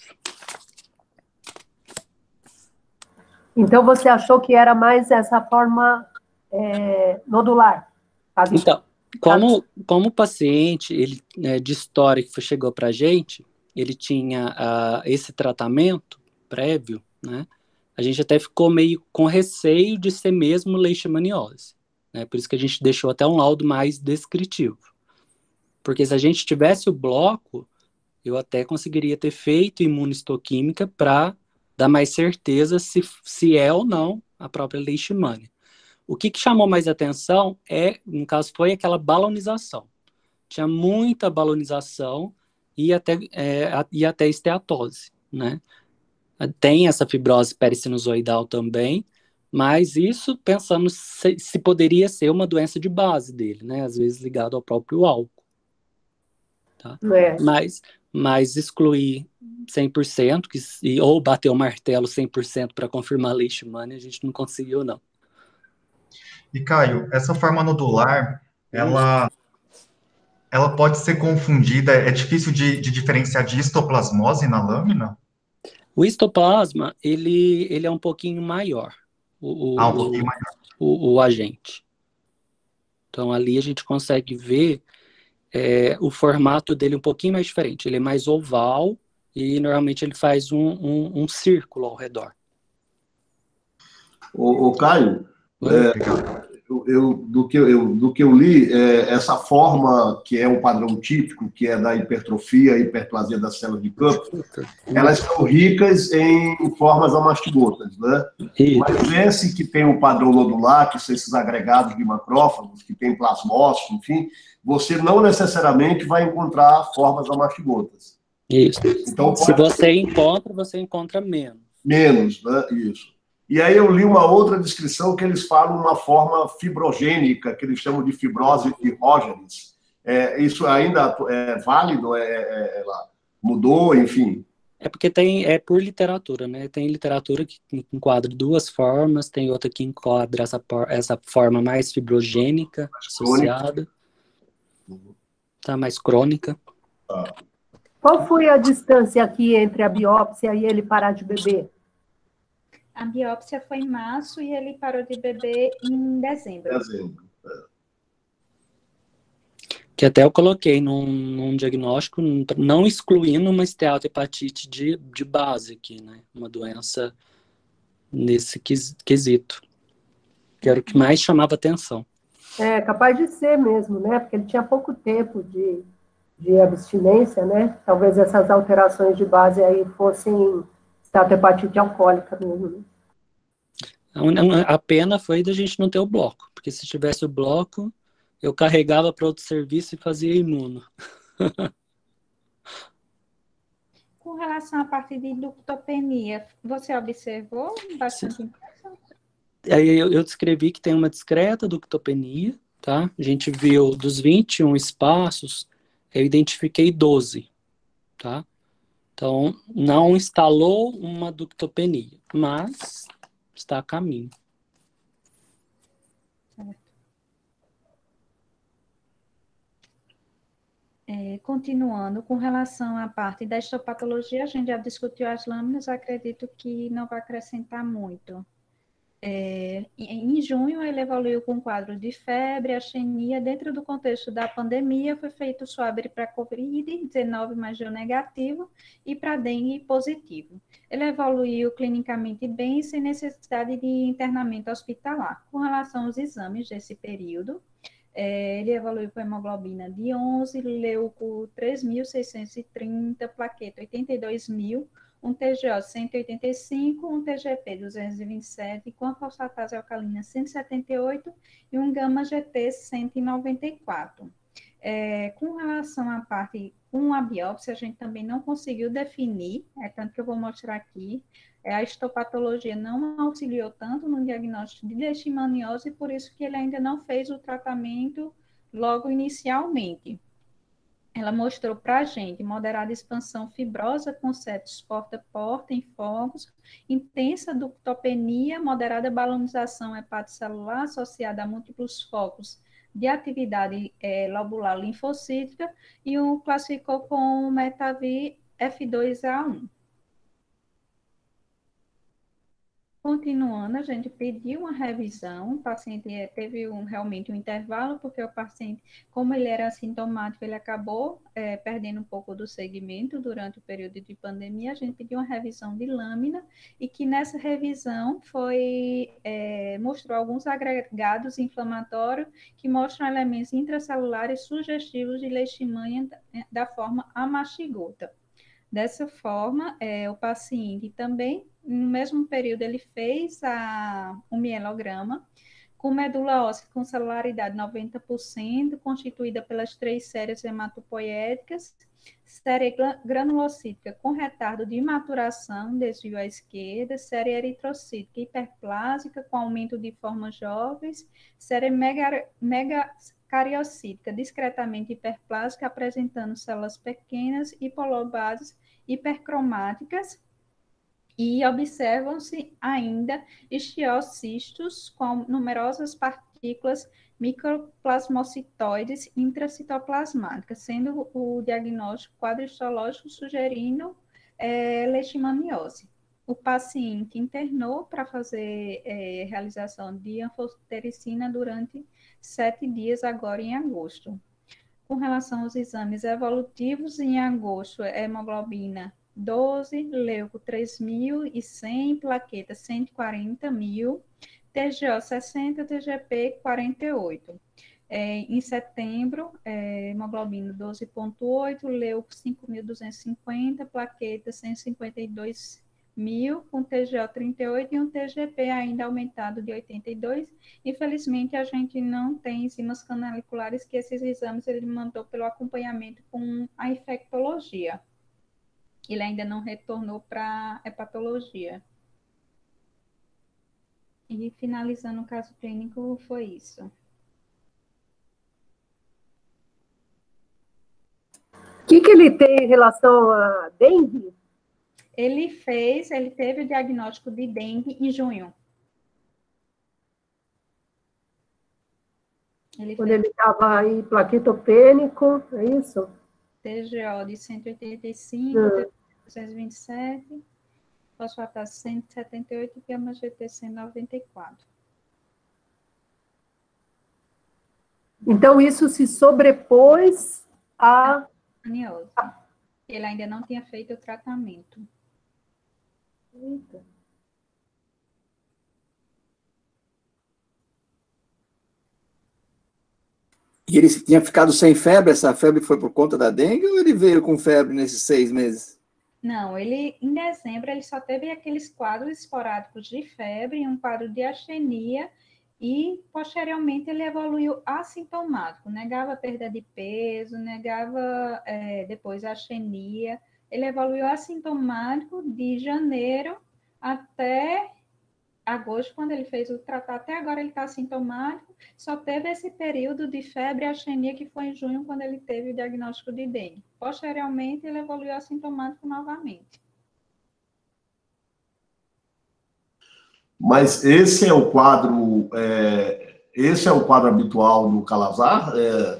Então, você achou que era mais essa forma nodular? Como o paciente ele, de história que chegou para a gente, ele tinha esse tratamento prévio, né? A gente até ficou meio com receio de ser mesmo leishmaniose, né? Por isso que a gente deixou até um laudo mais descritivo. Porque se a gente tivesse o bloco, eu até conseguiria ter feito imunohistoquímica para dar mais certeza se é ou não a própria leishmania. O que chamou mais atenção no caso, foi aquela balonização. Tinha muita balonização e até esteatose, né? Tem essa fibrose pericinusoidal também, mas isso pensando se poderia ser uma doença de base dele, né? Às vezes ligado ao próprio álcool. Tá? Mas excluir 100%, ou bater o martelo 100% para confirmar a leishmania, a gente não conseguiu, não. E, Caio, essa forma nodular, ela pode ser confundida, é difícil de diferenciar de histoplasmose na lâmina? O histoplasma, ele é um pouquinho maior, um pouquinho maior. O agente. Então, ali a gente consegue ver o formato dele um pouquinho mais diferente. Ele é mais oval e, normalmente, ele faz um círculo ao redor. O Caio, do que eu li, essa forma que é um padrão típico, que é da hipertrofia e hiperplasia das células de campo, elas são ricas em formas amastigotas, né? Mas esse que tem o padrão nodular, que são esses agregados de macrófagos, que tem plasmócitos, enfim, você não necessariamente vai encontrar formas amastigotas. Isso. Então, se você encontra menos. Menos, né? Isso. E aí eu li uma outra descrição que eles falam uma forma fibrogênica, que eles chamam de fibrose de Rogers. Isso ainda é válido? Mudou, enfim? É porque é por literatura, né? Tem literatura que enquadra duas formas, tem outra que enquadra essa forma mais fibrogênica, associada. Tá, mais crônica. Qual foi a distância aqui entre a biópsia e ele parar de beber? A biópsia foi em março e ele parou de beber em dezembro. Que até eu coloquei num diagnóstico, não excluindo uma esteatohepatite de base aqui, né? Uma doença nesse quesito. Que era o que mais chamava atenção. Capaz de ser mesmo, né? Porque ele tinha pouco tempo de abstinência, né? Talvez essas alterações de base aí fossem esteatohepatite alcoólica mesmo. A pena foi da gente não ter o bloco, porque se tivesse o bloco, eu carregava para outro serviço e fazia imuno. Com relação à parte de ductopenia, você observou bastante impressão? Aí eu descrevi que tem uma discreta ductopenia, tá? A gente viu dos 21 espaços, eu identifiquei 12, tá? Então, não instalou uma ductopenia, mas está a caminho. Continuando, com relação à parte da histopatologia, a gente já discutiu as lâminas, acredito que não vai acrescentar muito. Em junho, ele evoluiu com quadro de febre, astenia. Dentro do contexto da pandemia, foi feito SWAB para COVID-19, mas deu negativo, e para dengue positivo. Ele evoluiu clinicamente bem, sem necessidade de internamento hospitalar. Com relação aos exames desse período, ele evoluiu com hemoglobina de 11, leuco 3.630, plaqueta 82.000, um TGO 185, um TGP 227, com a fosfatase alcalina 178 e um gama-GT 194. Com relação à parte com a biópsia, a gente também não conseguiu definir, tanto que eu vou mostrar aqui, a histopatologia não auxiliou tanto no diagnóstico de leishmaniose, por isso que ele ainda não fez o tratamento logo inicialmente. Ela mostrou para a gente moderada expansão fibrosa com septos porta-porta em focos, intensa ductopenia, moderada balonização hepatocelular associada a múltiplos focos de atividade lobular linfocítica e o classificou com Metavi F2A1. Continuando, a gente pediu uma revisão, o paciente teve realmente um intervalo, porque o paciente, como ele era assintomático, ele acabou perdendo um pouco do segmento durante o período de pandemia. A gente pediu uma revisão de lâmina e que nessa revisão mostrou alguns agregados inflamatórios que mostram elementos intracelulares sugestivos de leishmania da forma amashigota. Dessa forma, o paciente também, no mesmo período, ele fez um mielograma com medula óssea com celularidade 90%, constituída pelas 3 séries hematopoéticas, série granulocítica com retardo de maturação, desvio à esquerda, série eritrocítica hiperplásica com aumento de formas jovens, série megacariocítica discretamente hiperplásica, apresentando células pequenas, hipolobases hipercromáticas, e observam-se ainda estiócistos com numerosas partículas microplasmocitoides intracitoplasmáticas, sendo o diagnóstico quadro histológico sugerindo leishmaniose. O paciente internou para fazer realização de anfotericina durante 7 dias, agora em agosto. Com relação aos exames evolutivos, em agosto, hemoglobina 12, leuco 3.100, plaqueta 140.000, TGO 60, TGP 48. Em setembro, hemoglobina 12,8, leuco 5.250, plaqueta 152.000, com TGO 38 e um TGP ainda aumentado de 82. Infelizmente, a gente não tem enzimas canaliculares, que esses exames ele mandou pelo acompanhamento com a infectologia. Ele ainda não retornou para a hepatologia. E finalizando o caso clínico, foi isso. O que ele tem em relação a dengue? Ele teve o diagnóstico de dengue em junho. Quando ele estava aí plaquetopênico, é isso? TGO de 185, 227, fosfatase 178 e gama-GT 194. Então, isso se sobrepôs a aniose. Ele ainda não tinha feito o tratamento. Eita. E ele tinha ficado sem febre? Essa febre foi por conta da dengue ou ele veio com febre nesses 6 meses? Não, ele em dezembro ele só teve aqueles quadros esporádicos de febre, um quadro de astenia e posteriormente ele evoluiu assintomático, negava perda de peso, negava depois a astenia. Ele evoluiu assintomático de janeiro até agosto, quando ele fez o tratamento, até agora ele está assintomático, só teve esse período de febre e astenia que foi em junho, quando ele teve o diagnóstico de dengue. Posteriormente, ele evoluiu assintomático novamente. Mas esse é o quadro habitual do Calazar,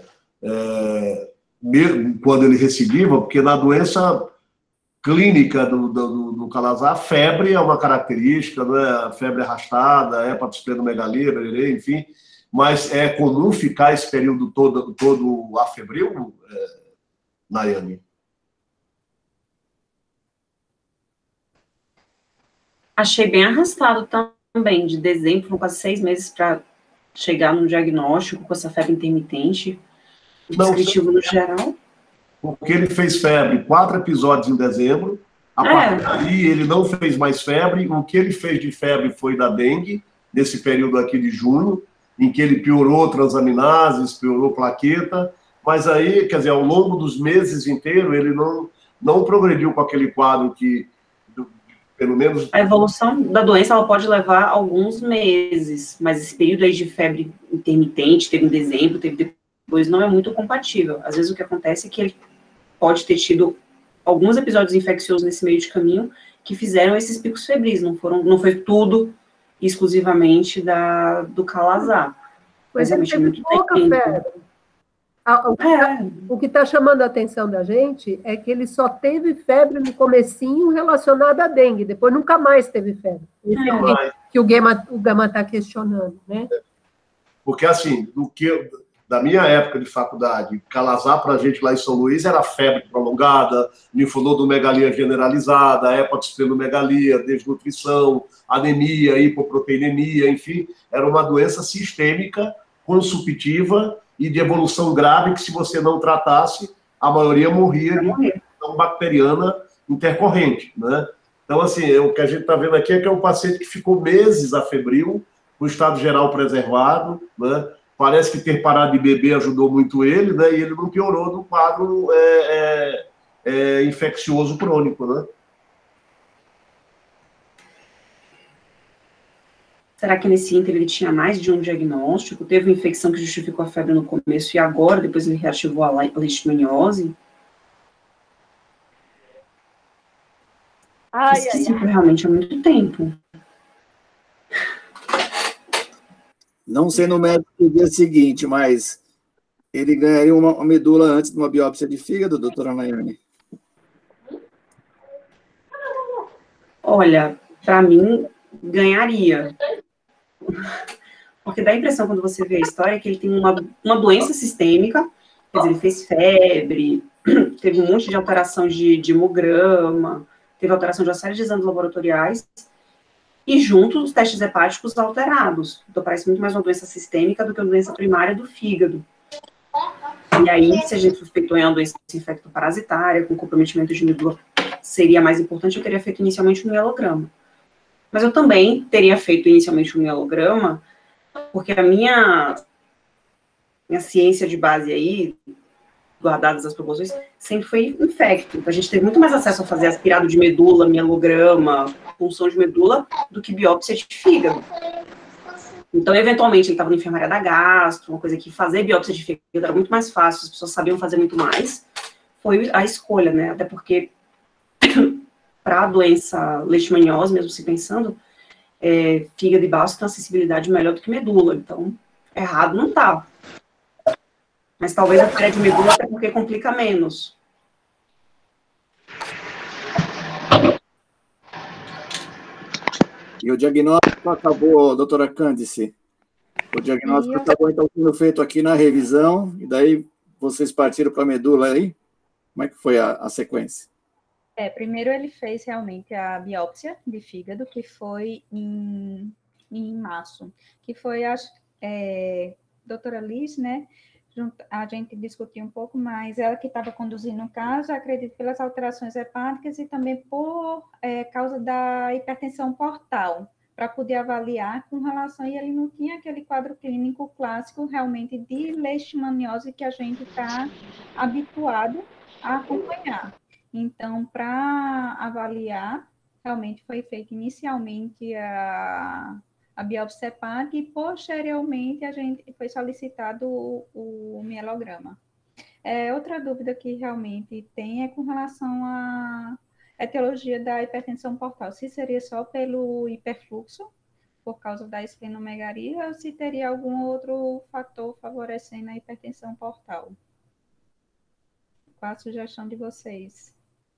mesmo quando ele recidiva, porque na doença clínica do Calazar, febre é uma característica, não é? A febre arrastada, hepatosplenomegalia, enfim, mas é comum ficar esse período todo afebril, Nayane? Achei bem arrastado também, de dezembro, foram quase 6 meses para chegar no diagnóstico com essa febre intermitente, descritivo no geral. Porque ele fez febre 4 episódios em dezembro, a partir daí ele não fez mais febre, o que ele fez de febre foi da dengue, nesse período aqui de junho, em que ele piorou transaminases, piorou plaqueta, mas aí, quer dizer, ao longo dos meses inteiros, ele não progrediu com aquele quadro que, pelo menos... A evolução da doença, ela pode levar alguns meses, mas esse período aí de febre intermitente, teve em dezembro, teve depois, não é muito compatível. Às vezes o que acontece é que ele pode ter tido alguns episódios infecciosos nesse meio de caminho que fizeram esses picos febris, não foi tudo exclusivamente do Calazar. Mas ele teve pouca febre. O que está chamando a atenção da gente é que ele só teve febre no comecinho relacionada à dengue, depois nunca mais teve febre. Que o Gama está questionando, né? Porque, assim, da minha época de faculdade, Calazar para a gente lá em São Luís era febre prolongada, linfonodomegalia generalizada, hepatosplenomegalia, desnutrição, anemia, hipoproteinemia, enfim, era uma doença sistêmica, consumptiva e de evolução grave que, se você não tratasse, a maioria morria de infecção bacteriana intercorrente, né? Então, assim, o que a gente está vendo aqui é que é um paciente que ficou meses afebril, com o estado geral preservado, né? Parece que ter parado de beber ajudou muito ele, né? E ele não piorou no quadro infeccioso crônico, né? Será que nesse ínter ele tinha mais de um diagnóstico? Teve uma infecção que justificou a febre no começo e agora, depois ele reativou a leishmaniose? Esquisito, realmente, há muito tempo. Não sendo médico no dia seguinte, mas ele ganharia uma medula antes de uma biópsia de fígado, doutora Nayane? Olha, para mim, ganharia. Porque dá a impressão, quando você vê a história, que ele tem uma doença sistêmica, quer dizer, ele fez febre, teve um monte de alteração de hemograma, teve alteração de uma série de exames laboratoriais, e junto os testes hepáticos alterados. Então, parece muito mais uma doença sistêmica do que uma doença primária do fígado. E aí, se a gente suspeitou em uma doença infectoparasitária, com comprometimento de medula, seria mais importante, eu teria feito inicialmente um mielograma. Mas eu também teria feito inicialmente um mielograma, porque a minha ciência de base aí, guardadas as proporções, sempre foi infecto. Então, a gente teve muito mais acesso a fazer aspirado de medula, mielograma, punção de medula, do que biópsia de fígado. Então, eventualmente, ele estava na enfermaria da gastro, uma coisa que fazer biópsia de fígado era muito mais fácil, as pessoas sabiam fazer muito mais. Foi a escolha, né? Até porque, para a doença leishmaniose, mesmo se pensando, fígado e baço tem acessibilidade melhor do que medula. Então, errado não tá. Mas talvez a faria de medula até porque complica menos. E o diagnóstico acabou, doutora Cândice? O diagnóstico acabou, então, sendo feito aqui na revisão, e daí vocês partiram para a medula aí? Como é que foi a sequência? Primeiro ele fez realmente a biópsia de fígado, que foi em março, que foi a doutora Liz, né? A gente discutiu um pouco mais, ela que estava conduzindo o caso, acredito pelas alterações hepáticas e também por causa da hipertensão portal, para poder avaliar com relação, e ele não tinha aquele quadro clínico clássico realmente de leishmaniose que a gente está habituado a acompanhar. Então, para avaliar, realmente foi feita inicialmente a biópsia hepática e, posteriormente, a gente foi solicitado o mielograma. Outra dúvida que realmente tem é com relação à etiologia da hipertensão portal. Se seria só pelo hiperfluxo, por causa da esplenomegalia, ou se teria algum outro fator favorecendo a hipertensão portal? Qual a sugestão de vocês?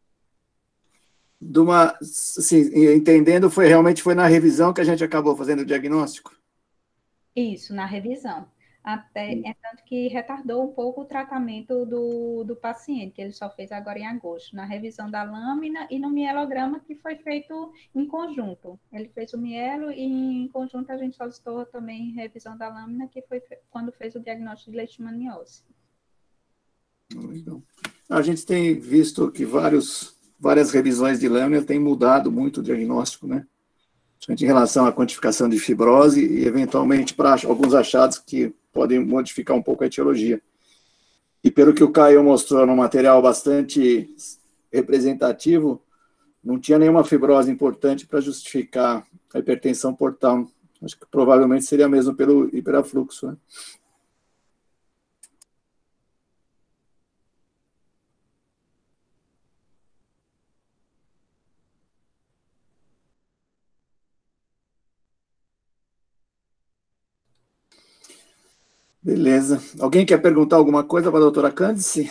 Assim, entendendo, realmente foi na revisão que a gente acabou fazendo o diagnóstico? Isso, na revisão. Tanto que retardou um pouco o tratamento do paciente, que ele só fez agora em agosto, na revisão da lâmina e no mielograma, que foi feito em conjunto. Ele fez o mielo e, em conjunto, a gente solicitou também revisão da lâmina, que foi quando fez o diagnóstico de leishmaniose. Legal. A gente tem visto que várias revisões de lâmina têm mudado muito o diagnóstico, né? Em relação à quantificação de fibrose e, eventualmente, para alguns achados que podem modificar um pouco a etiologia. E pelo que o Caio mostrou no material bastante representativo, não tinha nenhuma fibrose importante para justificar a hipertensão portal. Acho que provavelmente seria mesmo pelo hiperafluxo, né? Beleza. Alguém quer perguntar alguma coisa para a doutora Cândice?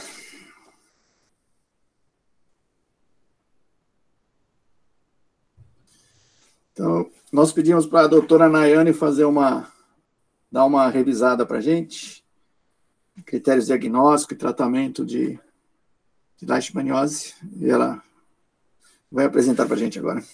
Então, nós pedimos para a doutora Nayane dar uma revisada para a gente, critérios diagnósticos e tratamento de leishmaniose, e ela vai apresentar para a gente agora.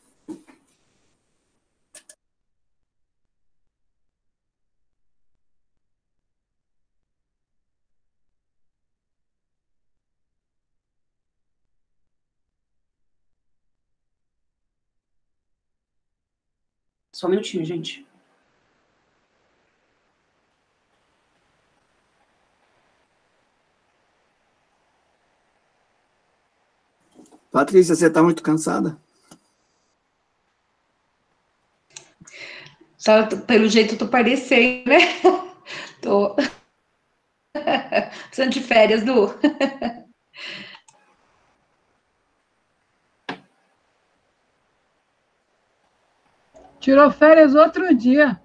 Só um minutinho, gente. Patrícia, você está muito cansada? Só pelo jeito eu tô parecendo, né? Tô precisando de férias, Du. Tirou férias outro dia.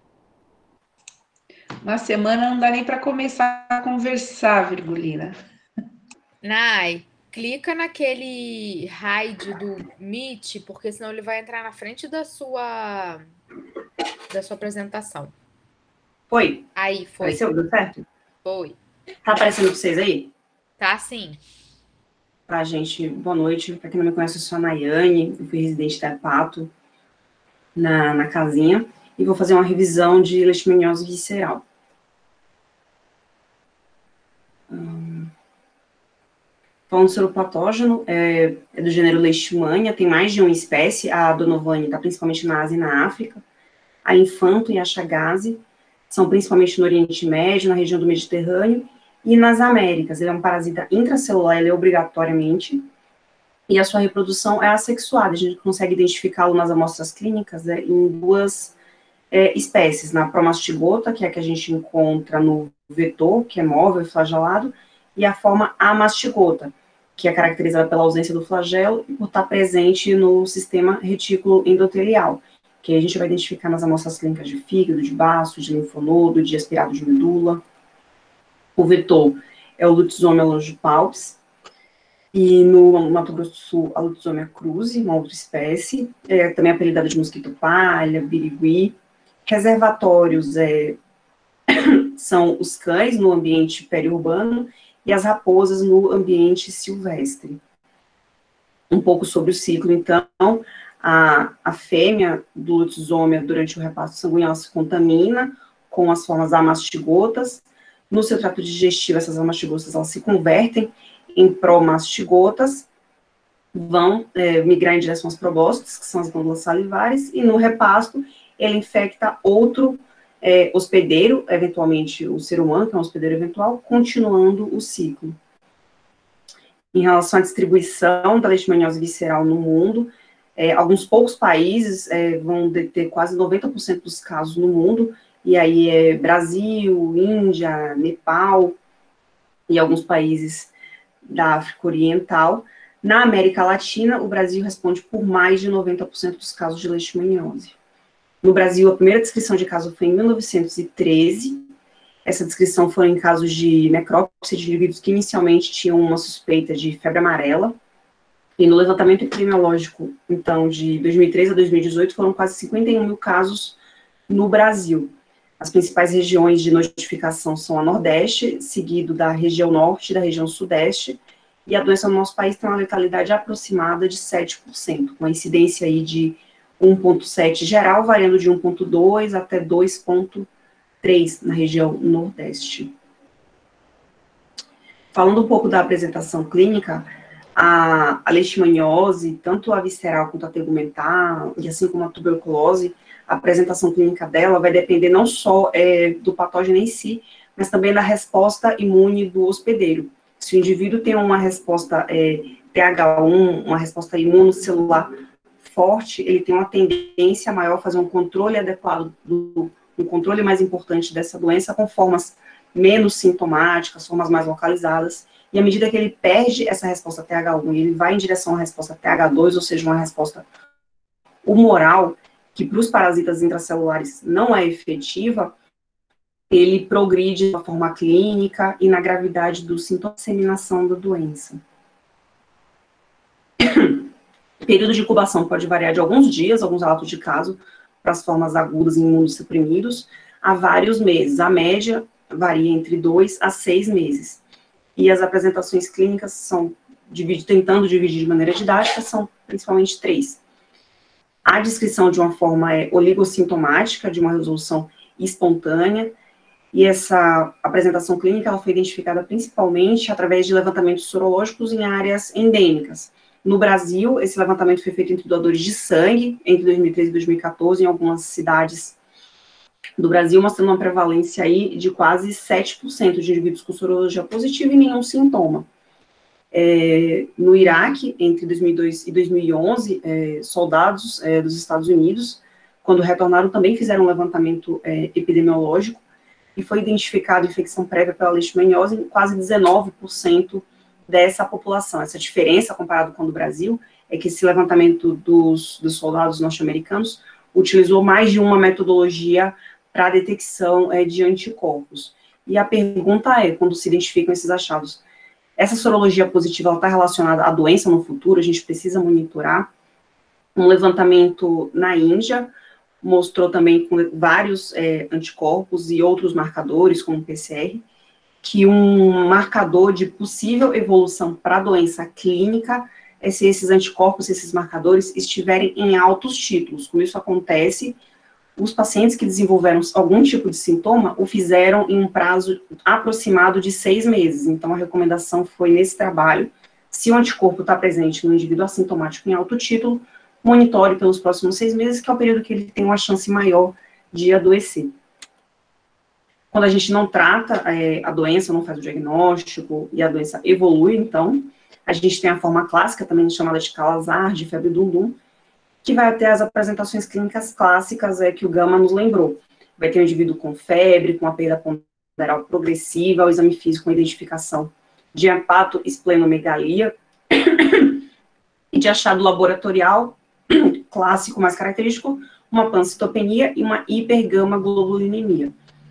Uma semana não dá nem para começar a conversar, Virgulina. Nai, clica naquele hide do Meet, porque senão ele vai entrar na frente da sua apresentação. Foi? Aí, foi. Apareceu? Deu certo? Foi. Tá aparecendo para vocês aí? Tá, sim. Tá, gente, boa noite. Para quem não me conhece, eu sou a Nayane, eu fui residente da Pato na casinha, e vou fazer uma revisão de leishmaniose visceral. Falando sobre o patógeno, é do gênero Leishmania, tem mais de uma espécie, a Donovani está principalmente na Ásia e na África, a Infanto e a Chagas são principalmente no Oriente Médio, na região do Mediterrâneo, e nas Américas. Ele é um parasita intracelular, ele é obrigatoriamente, e a sua reprodução é assexuada. A gente consegue identificá-lo nas amostras clínicas em duas espécies, na Promastigota, que é a que a gente encontra no vetor, que é móvel e flagelado, e a forma Amastigota, que é caracterizada pela ausência do flagelo e por estar presente no sistema retículo endotelial, que a gente vai identificar nas amostras clínicas de fígado, de baço, de linfonodo, de aspirado de medula. O vetor é o Lutzomia longipalpis, e no Mato Grosso do Sul, a Lutzomia cruzi, uma outra espécie, também apelidada de mosquito palha, birigui. Reservatórios são os cães no ambiente periurbano e as raposas no ambiente silvestre. Um pouco sobre o ciclo, então, a fêmea do Lutzomia, durante o repasto sanguíneo, ela se contamina com as formas amastigotas. No seu trato digestivo, essas amastigotas, elas se convertem em promastigotas, vão migrar em direção às probóscides, que são as glândulas salivares, e no repasto, ele infecta outro hospedeiro, eventualmente o ser humano, que é um hospedeiro eventual, continuando o ciclo. Em relação à distribuição da leishmaniose visceral no mundo, alguns poucos países vão deter quase 90% dos casos no mundo, e aí é Brasil, Índia, Nepal, e alguns países da África Oriental. Na América Latina, o Brasil responde por mais de 90% dos casos de leishmaniose. No Brasil, a primeira descrição de caso foi em 1913. Essa descrição foi em casos de necrópsia de indivíduos que inicialmente tinham uma suspeita de febre amarela. E no levantamento epidemiológico, então, de 2013 a 2018, foram quase 51 mil casos no Brasil. As principais regiões de notificação são a Nordeste, seguido da região Norte e da região Sudeste, e a doença no nosso país tem uma letalidade aproximada de 7%, com a incidência aí de 1,7 geral, variando de 1,2 até 2,3 na região Nordeste. Falando um pouco da apresentação clínica, a leishmaniose, tanto a visceral quanto a tegumentar, e assim como a tuberculose, a apresentação clínica dela vai depender não só do patógeno em si, mas também da resposta imune do hospedeiro. Se o indivíduo tem uma resposta TH1, uma resposta imunocelular forte, ele tem uma tendência maior a fazer um controle adequado, um controle mais importante dessa doença, com formas menos sintomáticas, formas mais localizadas, e à medida que ele perde essa resposta TH1 e ele vai em direção à resposta TH2, ou seja, uma resposta humoral, que para os parasitas intracelulares não é efetiva, ele progride na forma clínica e na gravidade do sintoma de disseminação da doença. O período de incubação pode variar de alguns dias, alguns relatos de caso, para as formas agudas em imunossuprimidos, a vários meses. A média varia entre 2 a 6 meses. E as apresentações clínicas são, tentando dividir de maneira didática, são principalmente 3. A descrição de uma forma é oligossintomática, de uma resolução espontânea, e essa apresentação clínica ela foi identificada principalmente através de levantamentos sorológicos em áreas endêmicas. No Brasil, esse levantamento foi feito entre doadores de sangue, entre 2013 e 2014, em algumas cidades do Brasil, mostrando uma prevalência aí de quase 7% de indivíduos com sorologia positiva e nenhum sintoma. No Iraque, entre 2002 e 2011, soldados dos Estados Unidos, quando retornaram, também fizeram um levantamento epidemiológico, e foi identificada infecção prévia pela leishmaniose em quase 19% dessa população. Essa diferença, comparado com o do Brasil, é que esse levantamento dos soldados norte-americanos utilizou mais de uma metodologia para a detecção de anticorpos. E a pergunta é, quando se identificam esses achados, essa sorologia positiva está relacionada à doença no futuro? A gente precisa monitorar. Um levantamento na Índia mostrou também com vários anticorpos e outros marcadores, como o PCR, que um marcador de possível evolução para a doença clínica é se esses anticorpos, esses marcadores, estiverem em altos títulos. Como isso acontece, os pacientes que desenvolveram algum tipo de sintoma o fizeram em um prazo aproximado de 6 meses. Então, a recomendação foi nesse trabalho, se o anticorpo está presente no indivíduo assintomático em alto título, monitore pelos próximos 6 meses, que é o período que ele tem uma chance maior de adoecer. Quando a gente não trata a doença, não faz o diagnóstico e a doença evolui, então, a gente tem a forma clássica, também chamada de Kala-Azar, de febre dum-dum, que vai ter as apresentações clínicas clássicas que o Gama nos lembrou. Vai ter um indivíduo com febre, com a perda ponderal progressiva, o exame físico com identificação de hepatoesplenomegalia e de achado laboratorial clássico mais característico, uma pancitopenia e uma hipergamaglobulinemia.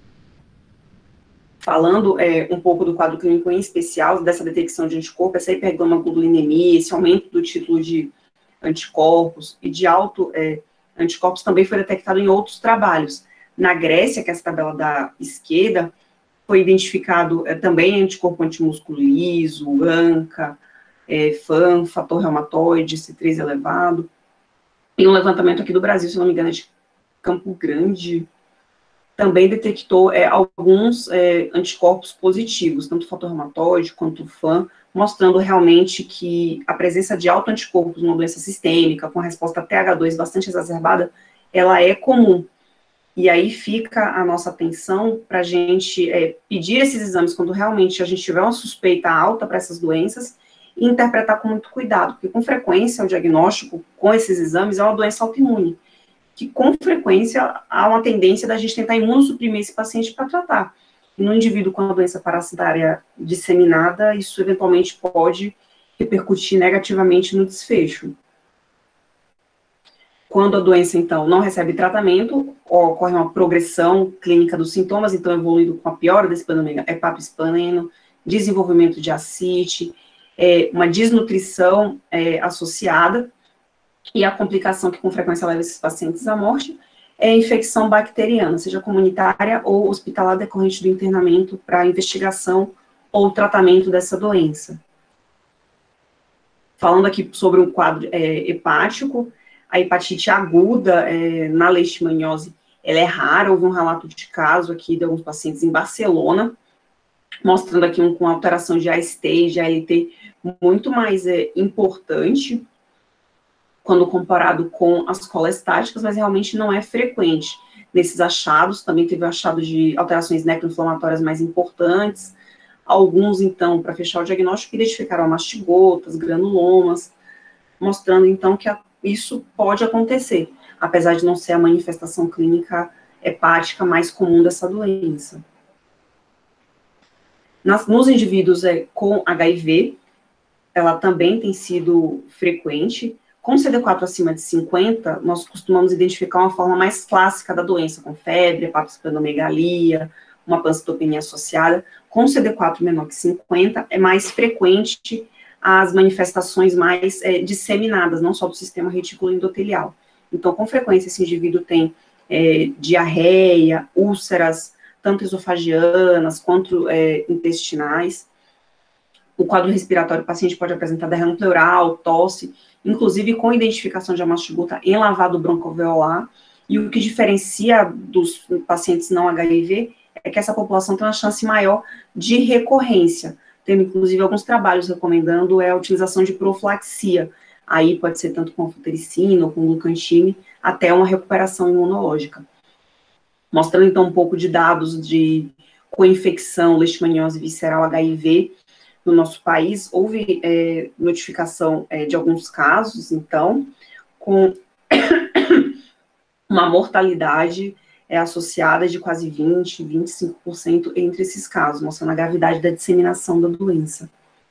Falando um pouco do quadro clínico em especial, dessa detecção de anticorpo, essa hipergamaglobulinemia, esse aumento do título de anticorpos e de anticorpos também foi detectado em outros trabalhos. Na Grécia, que é essa tabela da esquerda, foi identificado também anticorpo antimúsculo liso, ANCA, FAM, fator reumatoide, C3 elevado. E um levantamento aqui do Brasil, se não me engano, é de Campo Grande, também detectou alguns anticorpos positivos, tanto fator reumatoide quanto FAM, mostrando realmente que a presença de autoanticorpos numa doença sistêmica, com resposta TH2 bastante exacerbada, ela é comum. E aí fica a nossa atenção para a gente pedir esses exames quando realmente a gente tiver uma suspeita alta para essas doenças e interpretar com muito cuidado, porque com frequência o diagnóstico com esses exames é uma doença autoimune, que com frequência há uma tendência da gente tentar imunossuprimir esse paciente para tratar. E no indivíduo com a doença parasitária disseminada, isso eventualmente pode repercutir negativamente no desfecho. Quando a doença, então, não recebe tratamento, ocorre uma progressão clínica dos sintomas, então evoluindo com a piora desse hepatoespleno, desenvolvimento de ascite, uma desnutrição associada, e a complicação que com frequência leva esses pacientes à morte é a infecção bacteriana, seja comunitária ou hospitalar decorrente do internamento para investigação ou tratamento dessa doença. Falando aqui sobre um quadro hepático, a hepatite aguda na leishmaniose, ela é rara, houve um relato de caso aqui de alguns pacientes em Barcelona, mostrando aqui com alteração de AST e de ALT muito mais importante, quando comparado com as colestáticas, mas realmente não é frequente. Nesses achados, também teve o achado de alterações necroinflamatórias mais importantes, alguns, então, para fechar o diagnóstico, identificaram mastigotas, granulomas, mostrando, então, que isso pode acontecer, apesar de não ser a manifestação clínica hepática mais comum dessa doença. Nos indivíduos com HIV, ela também tem sido frequente. Com CD4 acima de 50, nós costumamos identificar uma forma mais clássica da doença, com febre, hepatoesplenomegalia, uma pancitopenia associada, com CD4 menor que 50, é mais frequente as manifestações mais disseminadas, não só do sistema reticuloendotelial. Então, com frequência, esse indivíduo tem diarreia, úlceras, tanto esofagianas quanto intestinais. O quadro respiratório, o paciente pode apresentar derrame pleural, tosse, inclusive com identificação de amastigota em lavado broncoalveolar. E o que diferencia dos pacientes não HIV é que essa população tem uma chance maior de recorrência, tendo inclusive alguns trabalhos recomendando a utilização de profilaxia. Aí pode ser tanto com anfotericina ou com glucantine, até uma recuperação imunológica. Mostrando então um pouco de dados de coinfecção, leishmaniose visceral HIV no nosso país, houve notificação de alguns casos, então, com uma mortalidade associada de quase 20%, 25% entre esses casos, mostrando a gravidade da disseminação da doença.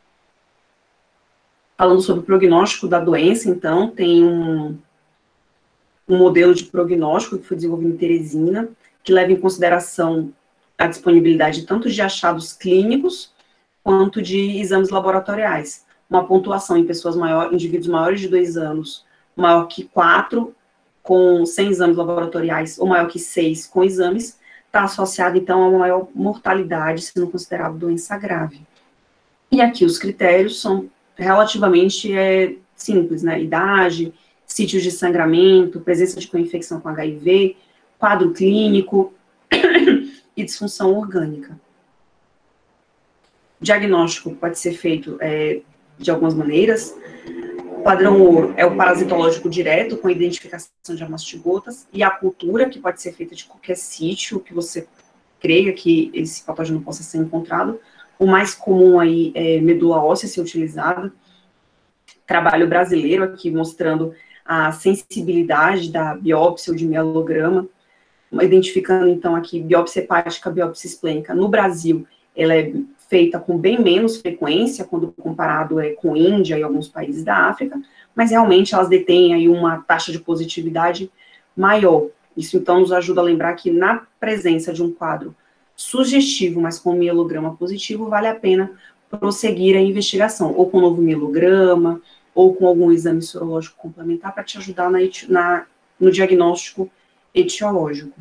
Falando sobre o prognóstico da doença, então, tem um modelo de prognóstico que foi desenvolvido em Teresina, que leva em consideração a disponibilidade tanto de achados clínicos, quanto de exames laboratoriais. Uma pontuação em pessoas indivíduos maiores de 2 anos, maior que 4, com 100 exames laboratoriais, ou maior que 6 com exames, está associada, então, a uma maior mortalidade, sendo considerado doença grave. E aqui os critérios são relativamente simples, né? Idade, sítios de sangramento, presença de coinfecção com HIV, quadro clínico e disfunção orgânica. O diagnóstico pode ser feito de algumas maneiras. O padrão ouro é o parasitológico direto, com identificação de amastigotas, e a cultura, que pode ser feita de qualquer sítio que você creia que esse patógeno possa ser encontrado. O mais comum aí é medula óssea ser utilizada. Trabalho brasileiro aqui mostrando a sensibilidade da biópsia ou de mielograma, identificando então aqui biópsia hepática, biópsia esplênica. No Brasil, ela é feita com bem menos frequência, quando comparado com Índia e alguns países da África, mas realmente elas detêm aí uma taxa de positividade maior. Isso então nos ajuda a lembrar que na presença de um quadro sugestivo, mas com mielograma positivo, vale a pena prosseguir a investigação, ou com novo mielograma, ou com algum exame sorológico complementar para te ajudar no diagnóstico etiológico.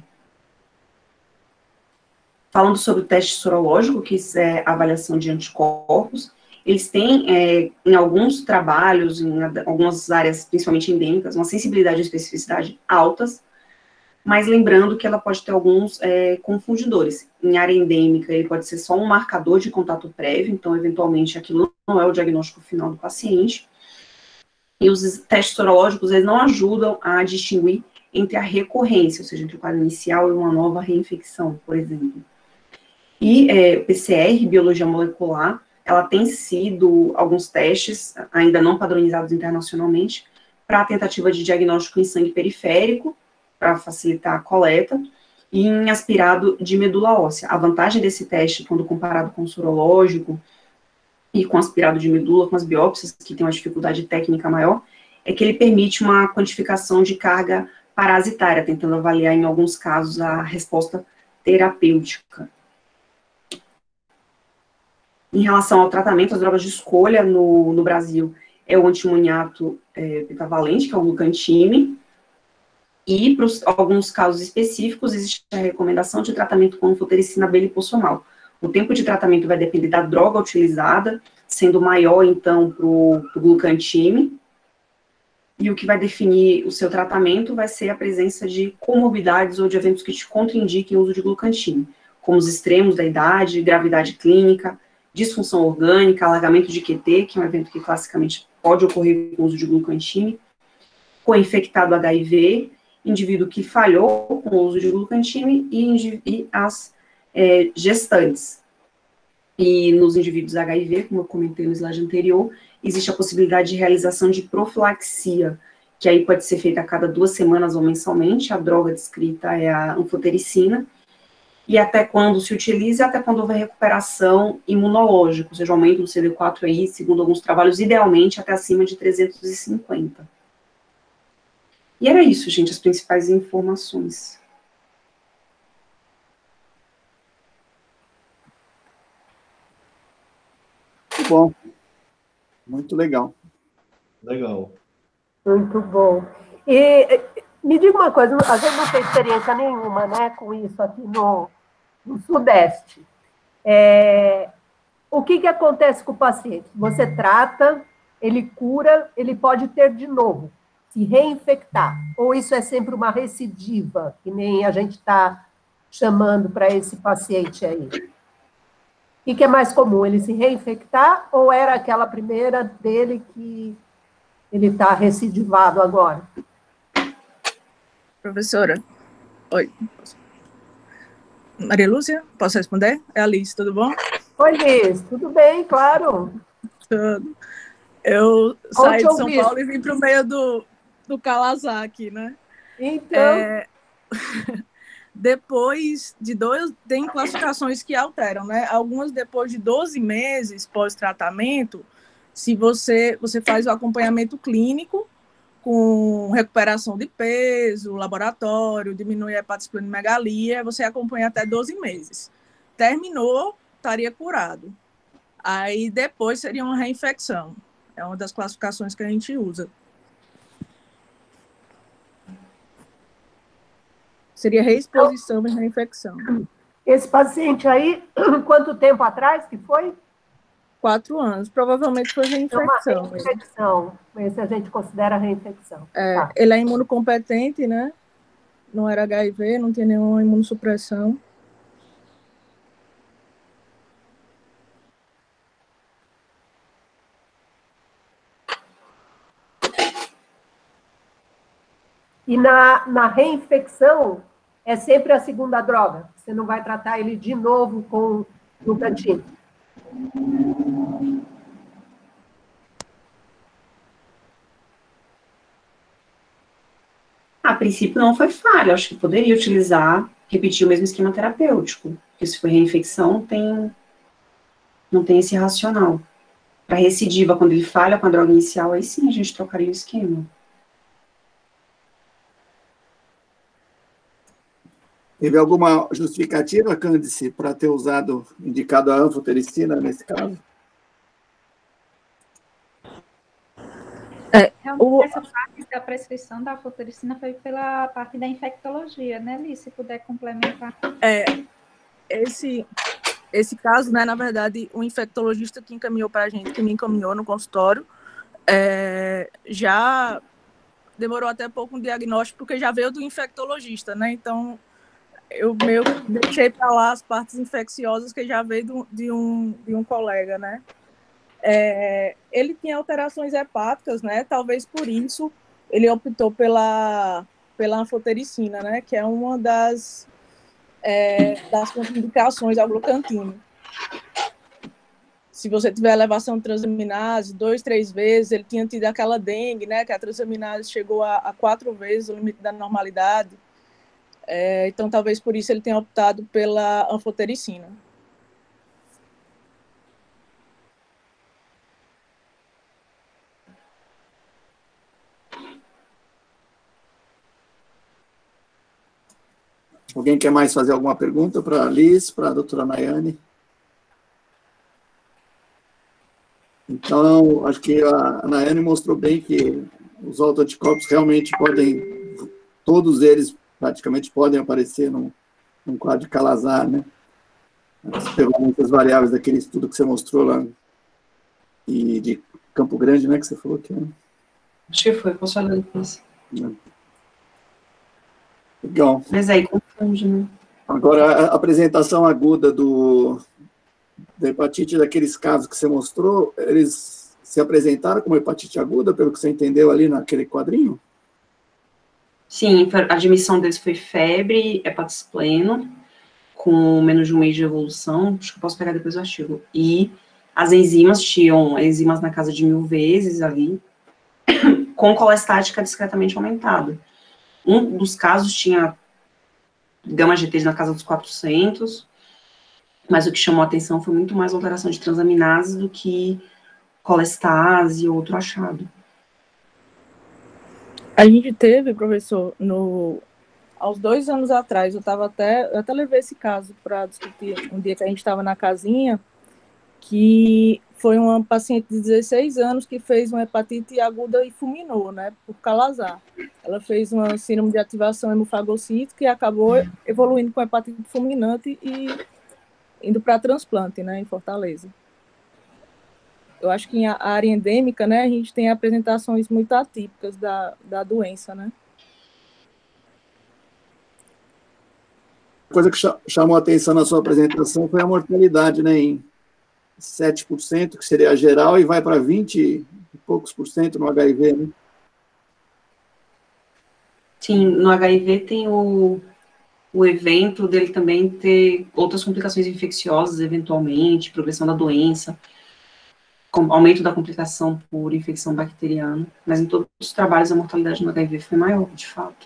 Falando sobre o teste sorológico, que é a avaliação de anticorpos, eles têm, em alguns trabalhos, em algumas áreas, principalmente endêmicas, uma sensibilidade e especificidade altas, mas lembrando que ela pode ter alguns confundidores. Em área endêmica, ele pode ser só um marcador de contato prévio, então, eventualmente, aquilo não é o diagnóstico final do paciente. E os testes sorológicos, eles não ajudam a distinguir entre a recorrência, ou seja, entre o quadro inicial e uma nova reinfecção, por exemplo. E PCR, biologia molecular, ela tem sido alguns testes, ainda não padronizados internacionalmente, para a tentativa de diagnóstico em sangue periférico, para facilitar a coleta, e em aspirado de medula óssea. A vantagem desse teste, quando comparado com o sorológico e com aspirado de medula, com as biópsias, que tem uma dificuldade técnica maior, é que ele permite uma quantificação de carga parasitária, tentando avaliar, em alguns casos, a resposta terapêutica. Em relação ao tratamento, as drogas de escolha no Brasil é o antimoniato pentavalente, que é o glucantime, e para alguns casos específicos existe a recomendação de tratamento com anfotericina B liposomal. O tempo de tratamento vai depender da droga utilizada, sendo maior, então, para o glucantime, e o que vai definir o seu tratamento vai ser a presença de comorbidades ou de eventos que te contraindiquem o uso de glucantime, como os extremos da idade, gravidade clínica, disfunção orgânica, alargamento de QT, que é um evento que classicamente pode ocorrer com o uso de glucantime, co-infectado HIV, indivíduo que falhou com o uso de glucantime e as gestantes. E nos indivíduos HIV, como eu comentei no slide anterior, existe a possibilidade de realização de profilaxia, que aí pode ser feita a cada 2 semanas ou mensalmente. A droga descrita é a anfotericina, e até quando se utiliza, até quando houver recuperação imunológica, ou seja, o aumento do CD4 aí, segundo alguns trabalhos, idealmente até acima de 350. E era isso, gente, as principais informações. bom. Muito legal. Legal. Muito bom. E me diga uma coisa, a gente não tem experiência nenhuma, né, com isso aqui no Sudeste. O que acontece com o paciente? Você trata, ele cura, ele pode ter de novo, se reinfectar. Ou isso é sempre uma recidiva, que nem a gente está chamando para esse paciente aí? O que é mais comum, ele se reinfectar ou era aquela primeira dele que ele está recidivado agora? Professora, oi. Maria Lúcia, posso responder? É a Alice, tudo bom? Oi, Liz, tudo bem, claro. Tudo. Eu saí de São Paulo e vim para o meio do Calazar aqui, né? Então... Depois de tem classificações que alteram, né? Algumas depois de 12 meses pós-tratamento, se você faz o acompanhamento clínico com recuperação de peso, laboratório, diminui a hepatosplenomegalia, você acompanha até 12 meses. Terminou, estaria curado. Aí depois seria uma reinfecção. É uma das classificações que a gente usa. Seria reexposição e reinfecção. Esse paciente aí, quanto tempo atrás que foi? 4 anos. Provavelmente foi reinfecção. É uma reinfecção. Esse a gente considera reinfecção. Tá. Ele é imunocompetente, né? Não era HIV, não tinha nenhuma imunossupressão. E na reinfecção, é sempre a segunda droga. Você não vai tratar ele de novo com Nucantina. A princípio não foi falha. Acho que poderia utilizar, repetir o mesmo esquema terapêutico. Porque se for reinfecção, não tem esse racional. Para recidiva, quando ele falha com a droga inicial, aí sim a gente trocaria o esquema. Teve alguma justificativa, Cândice, para ter indicado a anfotericina nesse caso? Realmente, essa parte da prescrição da anfotericina foi pela parte da infectologia, né, Liz? Se puder complementar. Esse caso, né, na verdade, o infectologista que encaminhou para a gente, que me encaminhou no consultório, já demorou até pouco um diagnóstico, porque já veio do infectologista, né? Então, eu meio que deixei para lá as partes infecciosas que já veio de um colega, né? Ele tinha alterações hepáticas, né? Talvez por isso ele optou pela anfotericina, né? Que é uma das contraindicações ao glucantina. Se você tiver elevação de transaminase 2, 3 vezes, ele tinha tido aquela dengue, né? Que a transaminase chegou a 4 vezes o limite da normalidade. Então, talvez por isso ele tenha optado pela anfotericina. Alguém quer mais fazer alguma pergunta para a Liz, para a doutora Nayane? Então, acho que a Nayane mostrou bem que os autoanticorpos realmente todos eles praticamente podem aparecer num quadro de Calazar, né? As ferramentas variáveis daquele estudo que você mostrou lá, e de Campo Grande, né, que você falou que era. Acho que foi, posso falar depois. Legal. Mas aí confunde, né? Agora, a apresentação aguda da hepatite, daqueles casos que você mostrou, eles se apresentaram como hepatite aguda, pelo que você entendeu ali naquele quadrinho? Sim, a admissão deles foi febre, hepatospleno, com menos de um mês de evolução, acho que eu posso pegar depois o artigo, e as enzimas tinham enzimas na casa de 1000 vezes ali, com colestática discretamente aumentada. Um dos casos tinha gama-GT na casa dos 400, mas o que chamou a atenção foi muito mais alteração de transaminase do que colestase ou outro achado. A gente teve, professor, aos 2 anos atrás, eu até levei esse caso para discutir um dia que a gente estava na casinha, que foi uma paciente de 16 anos que fez uma hepatite aguda e fulminou, né, por calazar. Ela fez uma síndrome de ativação hemofagocítica e acabou evoluindo com hepatite fulminante e indo para transplante, né, em Fortaleza. Eu acho que em área endêmica, né, a gente tem apresentações muito atípicas da doença, né. A coisa que chamou a atenção na sua apresentação foi a mortalidade, né, em 7%, que seria a geral, e vai para 20 e poucos por cento no HIV, né? Sim, no HIV tem o evento dele também ter outras complicações infecciosas, eventualmente, progressão da doença, aumento da complicação por infecção bacteriana, mas em todos os trabalhos a mortalidade no HIV foi maior, de fato.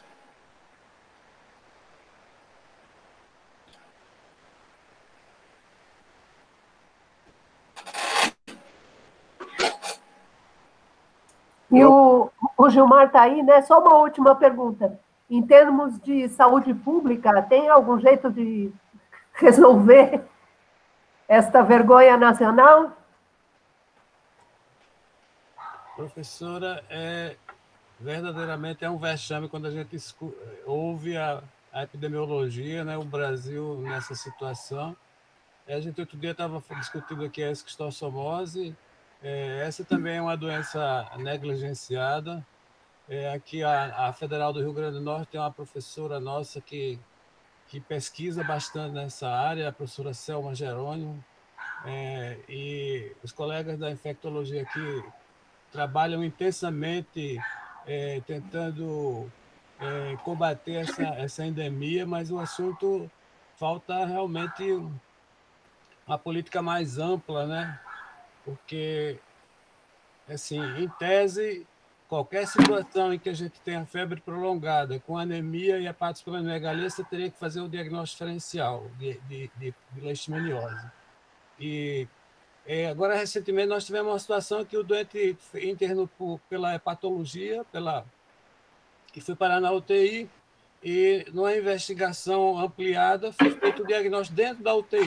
E o Gilmar está aí, né? Só uma última pergunta. Em termos de saúde pública, tem algum jeito de resolver esta vergonha nacional? Professora, verdadeiramente é um vexame quando a gente ouve a epidemiologia, né? O Brasil nessa situação. A gente outro dia estava discutindo aqui a esquistossomose. Essa também é uma doença negligenciada. Aqui a Federal do Rio Grande do Norte tem uma professora nossa que pesquisa bastante nessa área, a professora Selma Jerônimo, e os colegas da infectologia aqui trabalham intensamente tentando combater essa endemia, mas o assunto falta realmente uma política mais ampla, né? Porque, assim, em tese, qualquer situação em que a gente tenha febre prolongada, com anemia e hepatosplenomegalia, você teria que fazer o diagnóstico diferencial de leishmaniose. E agora, recentemente, nós tivemos uma situação que o doente internou pela hepatologia, que foi parar na UTI, e numa investigação ampliada foi feito o diagnóstico dentro da UTI,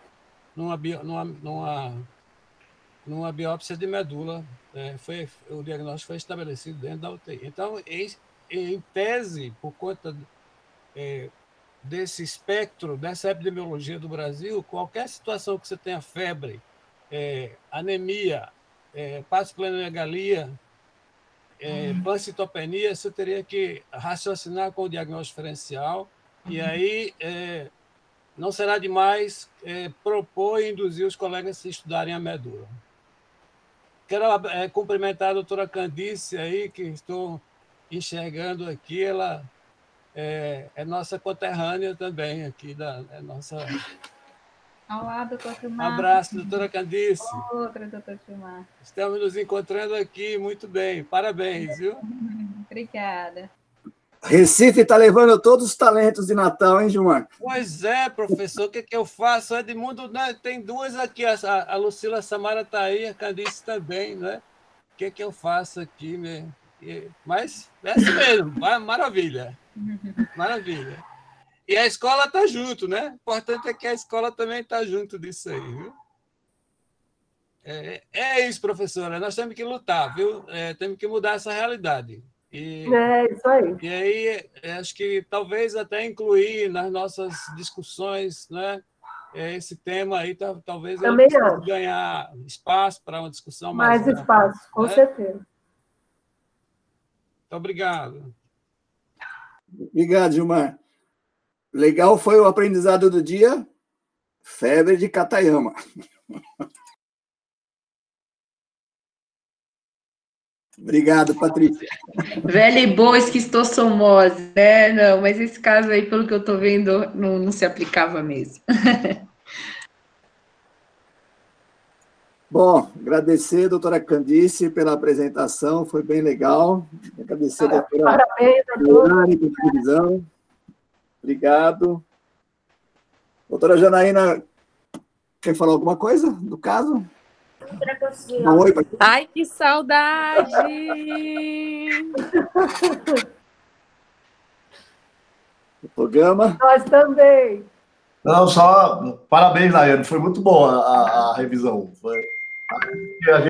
numa biópsia de medula. O diagnóstico foi estabelecido dentro da UTI. Então, em tese, por conta desse espectro, dessa epidemiologia do Brasil, qualquer situação que você tenha febre, anemia, hepatosplenomegalia, pancitopenia, você teria que raciocinar com o diagnóstico diferencial, e aí não será demais propor e induzir os colegas a estudarem a medula. Quero cumprimentar a doutora Candice aí, que estou enxergando aqui, ela é nossa conterrânea também aqui, nossa... Olá, doutor Um Gilmar. abraço, doutora Candice. Outra, doutor Gilmar. Estamos nos encontrando aqui, muito bem. Parabéns, viu? Obrigada. Recife está levando todos os talentos de Natal, hein, Gilmar? Pois é, professor, o que eu faço? Edmundo, né? Tem duas aqui, a Lucila Samara está aí, a Candice também, né? O que eu faço aqui, né? Mas é assim mesmo, maravilha. Maravilha. E a escola está junto, né? O importante é que a escola também está junto disso aí, viu? É isso, professora. Nós temos que lutar, viu? Temos que mudar essa realidade. Isso aí. E aí, acho que talvez até incluir nas nossas discussões, né? Esse tema aí, talvez ele precise ganhar espaço para uma discussão mais ampla, espaço, com certeza. Muito obrigado. Obrigado, Gilmar. Legal foi o aprendizado do dia, febre de Katayama. Obrigado, Patrícia. Velha e boa esquistossomose, né? Não, mas esse caso aí, pelo que eu estou vendo, não se aplicava mesmo. Bom, agradecer, doutora Candice, pela apresentação, foi bem legal. Agradecer a doutora Leilani pela supervisão. Obrigado. Doutora Janaína, quer falar alguma coisa do caso? Um oi, ai, que saudade! O programa? Nós também. Não, só parabéns, Nayane. Foi muito boa a revisão. Foi, a gente